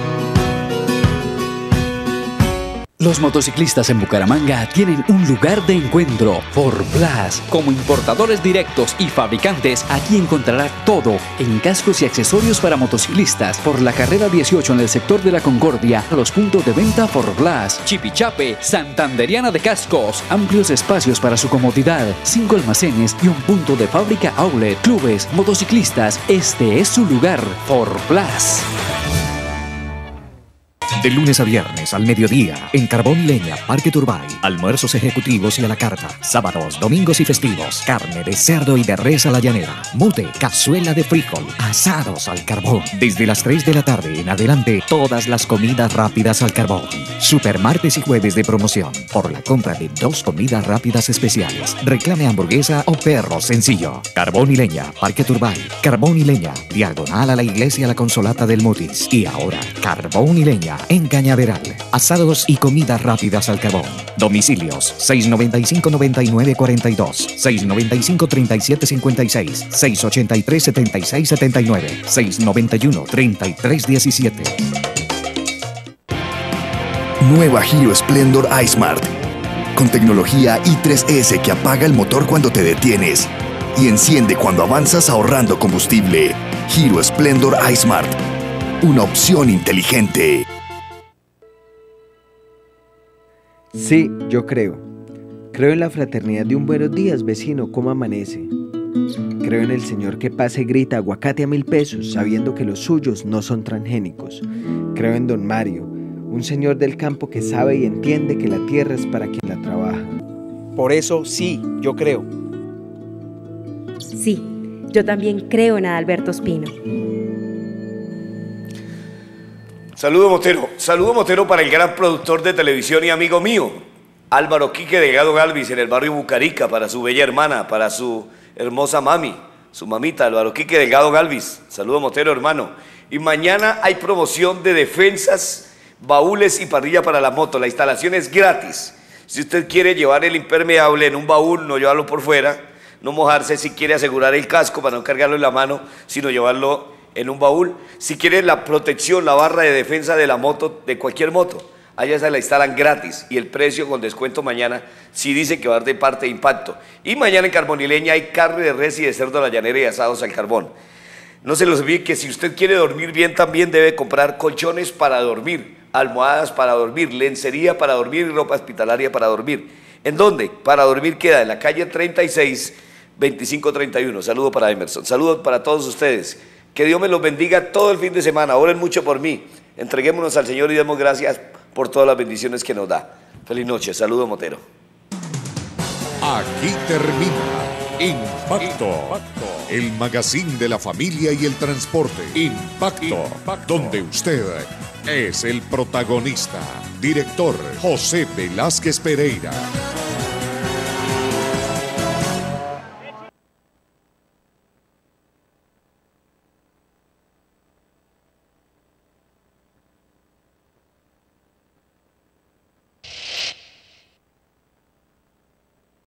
[SPEAKER 25] Los motociclistas en Bucaramanga tienen un lugar de encuentro, Forplas. Como importadores directos y fabricantes, aquí encontrará todo en cascos y accesorios para motociclistas. Por la carrera 18 en el sector de la Concordia, a los puntos de venta Forplas. Chipichape, Santanderiana de Cascos. Amplios espacios para su comodidad, 5 almacenes y un punto de fábrica outlet. Clubes, motociclistas, este es su lugar, Forplas.
[SPEAKER 1] De lunes a viernes al mediodía, en Carbón y Leña, Parque Turbay. Almuerzos ejecutivos y a la carta. Sábados, domingos y festivos. Carne de cerdo y de res a la llanera. Mute, cazuela de frijol. Asados al carbón. Desde las 3 de la tarde en adelante, todas las comidas rápidas al carbón. Super martes y jueves de promoción. Por la compra de 2 comidas rápidas especiales. Reclame hamburguesa o perro sencillo. Carbón y Leña, Parque Turbay. Carbón y Leña, diagonal a la iglesia La Consolata del Mutis. Y ahora, Carbón y Leña en Cañaveral. Asados y comidas rápidas al carbón. Domicilios 695-9942, 695-3756, 683-7679, 691-3317.
[SPEAKER 9] Nueva Giro Splendor iSmart. Con tecnología i3S que apaga el motor cuando te detienes y enciende cuando avanzas ahorrando combustible. Giro Splendor iSmart. Una opción inteligente.
[SPEAKER 4] Sí, yo creo. Creo en la fraternidad de un buenos días, vecino, ¿cómo amanece? Creo en el señor que pasa y grita aguacate a 1000 pesos, sabiendo que los suyos no son transgénicos. Creo en don Mario, un señor del campo que sabe y entiende que la tierra es para quien la trabaja.
[SPEAKER 18] Por eso, sí, yo creo.
[SPEAKER 19] Sí, yo también creo en Adalberto Espino.
[SPEAKER 3] Saludo Motero para el gran productor de televisión y amigo mío, Álvaro Quique Delgado Galvis, en el barrio Bucarica, para su bella hermana, para su hermosa mami, su mamita, Álvaro Quique Delgado Galvis. Saludo Motero, hermano. Y mañana hay promoción de defensas, baúles y parrilla para la moto. La instalación es gratis. Si usted quiere llevar el impermeable en un baúl, no llevarlo por fuera, no mojarse. Si quiere asegurar el casco para no cargarlo en la mano, sino llevarlo en un baúl. Si quiere la protección, la barra de defensa de la moto, de cualquier moto, allá se la instalan gratis y el precio con descuento mañana sí dice que va a dar de parte de Impacto. Y mañana en Carbón y Leña hay carne de res y de cerdo a la llanera y asados al carbón. No se los olvide que si usted quiere dormir bien también debe comprar colchones para dormir, almohadas para dormir, lencería para dormir y ropa hospitalaria para dormir. ¿En dónde? Para dormir queda en la calle 36, 2531. Saludo para Emerson, saludos para todos ustedes. Que Dios me los bendiga todo el fin de semana. Oren mucho por mí. Entreguémonos al Señor y demos gracias por todas las bendiciones que nos da. Feliz noche. Saludo, Motero.
[SPEAKER 2] Aquí termina Impacto, el magazine de la familia y el transporte. Impacto, donde usted es el protagonista. Director José Velázquez Pereira.